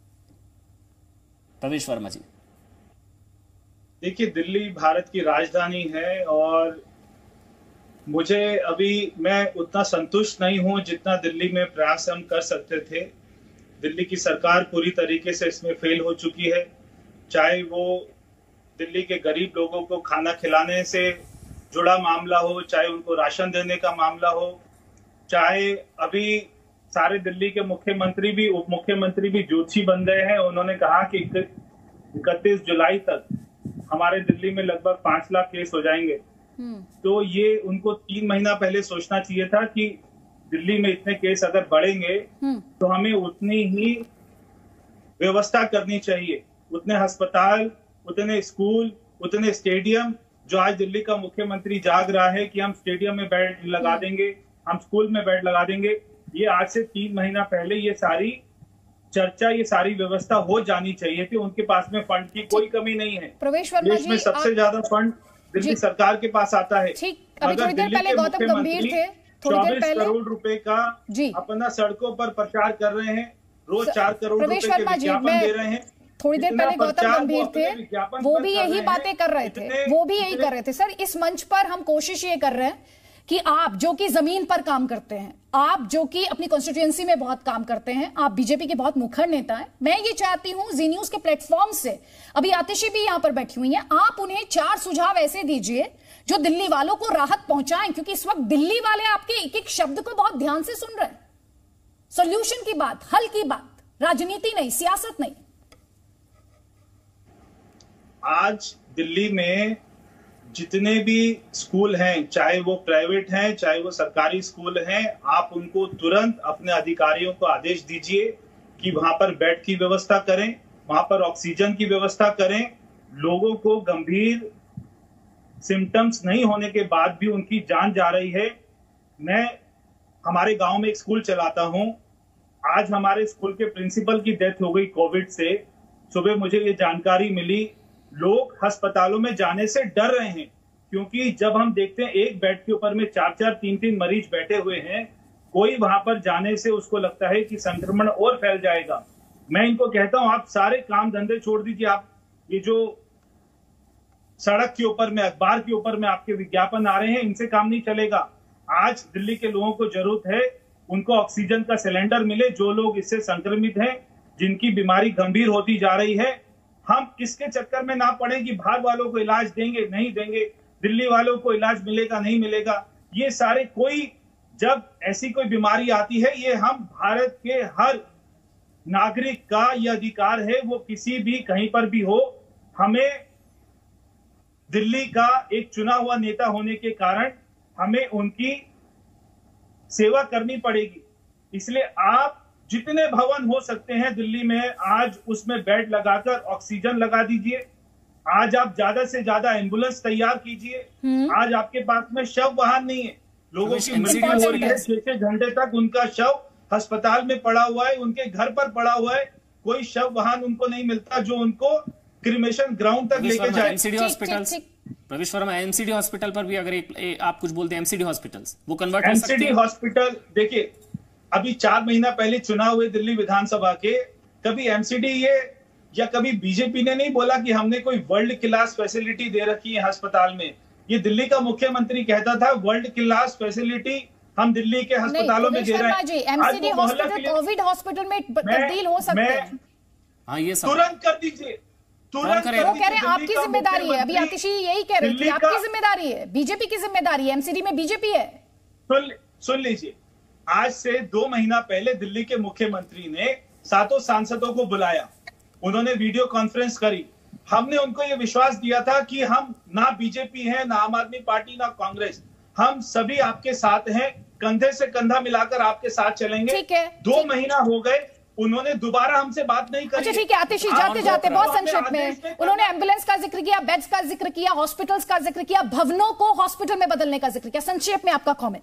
प्रवेश वर्मा जी। देखिए, दिल्ली भारत की राजधानी है और मुझे अभी, मैं उतना संतुष्ट नहीं हूं जितना दिल्ली में प्रयास हम कर सकते थे। दिल्ली की सरकार पूरी तरीके से इसमें फेल हो चुकी है, चाहे वो दिल्ली के गरीब लोगों को खाना खिलाने से जुड़ा मामला हो, चाहे उनको राशन देने का मामला हो, चाहे अभी सारे दिल्ली के मुख्यमंत्री भी, उप मुख्यमंत्री भी ज्योतिषी बन गए हैं। उन्होंने कहा कि इकतीस जुलाई तक हमारे दिल्ली में लगभग पांच लाख केस हो जाएंगे। तो ये उनको तीन महीना पहले सोचना चाहिए था कि दिल्ली में इतने केस अगर बढ़ेंगे तो हमें उतनी ही व्यवस्था करनी चाहिए, उतने अस्पताल, उतने स्कूल, उतने स्टेडियम। जो आज दिल्ली का मुख्यमंत्री जाग रहा है कि हम स्टेडियम में बेड लगा देंगे, हम स्कूल में बेड लगा देंगे, ये आज से तीन महीना पहले ये सारी चर्चा, ये सारी व्यवस्था हो जानी चाहिए थी। उनके पास में फंड की कोई कमी नहीं है। प्रवेश वर्मा देश में सबसे ज्यादा फंड दिल्ली सरकार के पास आता है। मगर दिल्ली के मुख्यमंत्री चौबीस करोड़ रुपए का अपना सड़कों पर प्रचार कर रहे हैं, रोज चार करोड़ रुपए के विज्ञापन दे रहे हैं। थोड़ी देर पहले गौतम गंभीर थे, वो भी यही बातें कर रहे थे, वो भी यही कर रहे थे। सर, इस मंच पर हम कोशिश ये कर रहे हैं कि आप जो कि जमीन पर काम करते हैं, आप जो कि अपनी कॉन्स्टिट्यूएंसी में बहुत काम करते हैं, आप बीजेपी के बहुत मुखर नेता हैं, मैं ये चाहती हूं जी न्यूज के प्लेटफॉर्म से, अभी आतिशी भी यहां पर बैठी हुई हैं, आप उन्हें चार सुझाव ऐसे दीजिए जो दिल्ली वालों को राहत पहुंचाएं, क्योंकि इस वक्त दिल्ली वाले आपके एक एक शब्द को बहुत ध्यान से सुन रहे हैं। सोल्यूशन की बात, हल की बात, राजनीति नहीं, सियासत नहीं। आज दिल्ली में जितने भी स्कूल हैं, चाहे वो प्राइवेट हैं, चाहे वो सरकारी स्कूल हैं, आप उनको तुरंत अपने अधिकारियों को आदेश दीजिए कि वहां पर बेड की व्यवस्था करें, वहां पर ऑक्सीजन की व्यवस्था करें। लोगों को गंभीर सिम्टम्स नहीं होने के बाद भी उनकी जान जा रही है। मैं हमारे गांव में एक स्कूल चलाता हूं, आज हमारे स्कूल के प्रिंसिपल की डेथ हो गई कोविड से। सुबह मुझे ये जानकारी मिली, लोग अस्पतालों में जाने से डर रहे हैं, क्योंकि जब हम देखते हैं एक बेड के ऊपर में चार चार तीन तीन मरीज बैठे हुए हैं, कोई वहां पर जाने से उसको लगता है कि संक्रमण और फैल जाएगा। मैं इनको कहता हूं, आप सारे काम धंधे छोड़ दीजिए, आप ये जो सड़क के ऊपर में, अखबार के ऊपर में आपके विज्ञापन आ रहे हैं, इनसे काम नहीं चलेगा। आज दिल्ली के लोगों को जरूरत है उनको ऑक्सीजन का सिलेंडर मिले। जो लोग इससे संक्रमित हैं, जिनकी बीमारी गंभीर होती जा रही है, हम इसके चक्कर में ना पड़े कि बाहर वालों को इलाज देंगे नहीं देंगे, दिल्ली वालों को इलाज मिलेगा नहीं मिलेगा। ये सारे, कोई जब ऐसी कोई बीमारी आती है, ये हम भारत के हर नागरिक का ये अधिकार है, वो किसी भी कहीं पर भी हो। हमें दिल्ली का एक चुना हुआ नेता होने के कारण हमें उनकी सेवा करनी पड़ेगी। इसलिए आप जितने भवन हो सकते हैं दिल्ली में, आज उसमें बेड लगाकर ऑक्सीजन लगा दीजिए। आज आप ज्यादा से ज्यादा एम्बुलेंस तैयार कीजिए। आज आपके पास में शव वाहन नहीं है, लोगों की मृत्यु हो रही है, छह छह घंटे तक उनका शव अस्पताल में पड़ा हुआ है, उनके घर पर पड़ा हुआ है, कोई शव वाहन उनको नहीं मिलता जो उनको क्रिमेशन ग्राउंड तक लेके जाए। एमसीडी हॉस्पिटल, प्रवेश वर्मा, एमसीडी हॉस्पिटल पर भी अगर एक, एक, आप कुछ बोलते हैं, एमसीडी हॉस्पिटल्स वो कन्वर्ट हो सकते हैं? एमसीडी हॉस्पिटल, देखिए अभी चार महीना पहले चुनाव हुए दिल्ली विधानसभा के, कभी एमसीडी ये या कभी बीजेपी ने नहीं बोला कि हमने कोई वर्ल्ड क्लास फैसिलिटी दे रखी है अस्पताल में। ये दिल्ली का मुख्यमंत्री कहता था वर्ल्ड क्लास फैसिलिटी हम दिल्ली के अस्पतालों में दे रहे हैं। एमसीडी हॉस्पिटल कोविड हॉस्पिटल में तब्दील हो सकते हैं। हाँ, ये तुरंत कर दीजिए, तुरंत कर वो कह रहे हैं आपकी जिम्मेदारी है। अभी आतिशी यही कह रही थी आपकी जिम्मेदारी है, बीजेपी की जिम्मेदारी है, एमसीडी में बीजेपी है। सुन सुन लीजिए, आज से दो महीना पहले दिल्ली के मुख्यमंत्री ने सातों सांसदों को बुलाया, उन्होंने वीडियो कॉन्फ्रेंस करी। हमने उनको ये विश्वास दिया था कि हम ना बीजेपी है, ना आम आदमी पार्टी, ना कांग्रेस, हम सभी आपके साथ हैं, कंधे से कंधा मिलाकर आपके साथ चलेंगे। ठीक है, दो महीना हो गए, उन्होंने दोबारा हमसे बात नहीं करी। अच्छा ठीक है आतिशी, जाते जाते बहुत संक्षिप्त में उन्होंने एम्बुलेंस का जिक्र किया, बेड्स का जिक्र किया, हॉस्पिटल्स का जिक्र किया, भवनों को हॉस्पिटल में बदलने का जिक्र किया। संक्षेप में आपका कमेंट।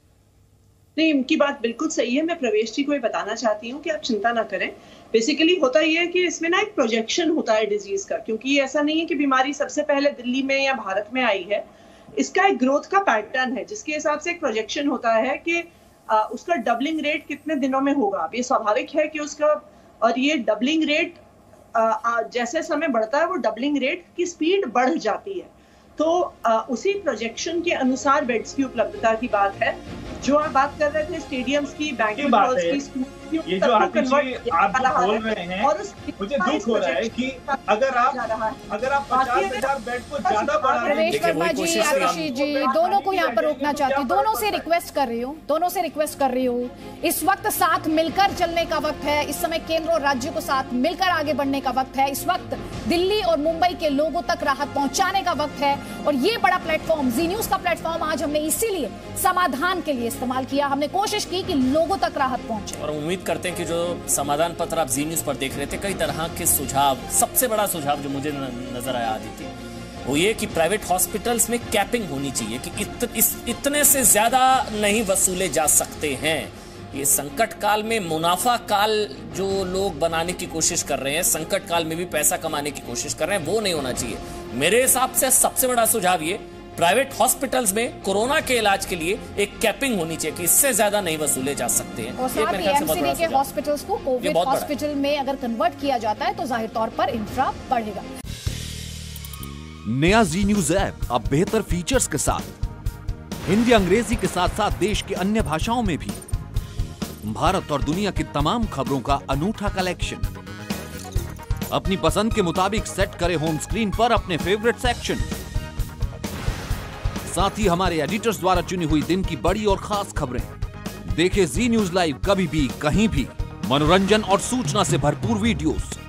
नहीं, उनकी बात बिल्कुल सही है। मैं प्रवेश जी को ये बताना चाहती हूँ कि आप चिंता ना करें। बेसिकली होता ये है कि इसमें ना एक प्रोजेक्शन होता है डिजीज का, क्योंकि ऐसा नहीं है कि बीमारी सबसे पहले दिल्ली में या भारत में आई है। इसका एक ग्रोथ का पैटर्न है जिसके हिसाब से एक प्रोजेक्शन होता है कि आ, उसका डबलिंग रेट कितने दिनों में होगा। अब ये स्वाभाविक है कि उसका, और ये डबलिंग रेट आ, आ, जैसे समय बढ़ता है वो डबलिंग रेट की स्पीड बढ़ जाती है। तो आ, उसी प्रोजेक्शन के अनुसार बेड्स की उपलब्धता की बात है। जो आप बात कर रहे थे स्टेडियम्स की, बैंक्वेट हॉल्स की, स्कूल की, ये जो आतिशी आप बोल रहे हैं, मुझे दुख हो रहा है कि अगर आप अगर आप पचास हजार बेड को ज्यादा बढ़ा रहे हैं। प्रवेश वर्मा जी, आतिशी जी, दोनों को यहाँ पर रोकना चाहती हूँ, दोनों से रिक्वेस्ट कर रही हूँ, दोनों से रिक्वेस्ट कर रही हूँ। इस वक्त साथ मिलकर चलने का वक्त है। इस समय केंद्र और राज्य को साथ मिलकर आगे बढ़ने का वक्त है। इस वक्त दिल्ली और मुंबई के लोगों तक राहत पहुंचाने का वक्त है। और ये बड़ा प्लेटफॉर्म, जी न्यूज का प्लेटफॉर्म, आज हमने इसीलिए समाधान के लिए इस्तेमाल किया। हमने कोशिश की कि लोगों तक राहत पहुंचे। और उम्मीद करते हैं कि जो समाधान पत्र आप जी न्यूज पर देख रहे थे, कई तरह के सुझाव, सबसे बड़ा सुझाव जो मुझे नजर आया आदित्य, वो ये कि प्राइवेट हॉस्पिटल्स में कैपिंग होनी चाहिए कि इत, इस, इतने से ज्यादा नहीं वसूले जा सकते हैं। ये संकट काल में मुनाफा काल जो लोग बनाने की कोशिश कर रहे हैं, संकट काल में भी पैसा कमाने की कोशिश कर रहे हैं, वो नहीं होना चाहिए। मेरे हिसाब से सबसे बड़ा सुझाव ये, प्राइवेट हॉस्पिटल्स में कोरोना के इलाज के लिए एक कैपिंग होनी चाहिए कि इससे ज्यादा नहीं वसूले जा सकते हैं। और साथ ही एमसीडी के हॉस्पिटल्स को कोविड हॉस्पिटल में अगर कन्वर्ट किया जाता है तो जाहिर तौर पर इंफ्रा बढ़ेगा। नया जी न्यूज ऐप अब बेहतर फीचर्स के साथ हिंदी अंग्रेजी के साथ साथ देश की अन्य भाषाओं में भी भारत और दुनिया की तमाम खबरों का अनूठा कलेक्शन। अपनी पसंद के मुताबिक सेट करें होम स्क्रीन पर अपने फेवरेट सेक्शन। साथ ही हमारे एडिटर्स द्वारा चुनी हुई दिन की बड़ी और खास खबरें। देखें जी न्यूज लाइव कभी भी कहीं भी। मनोरंजन और सूचना से भरपूर वीडियोस,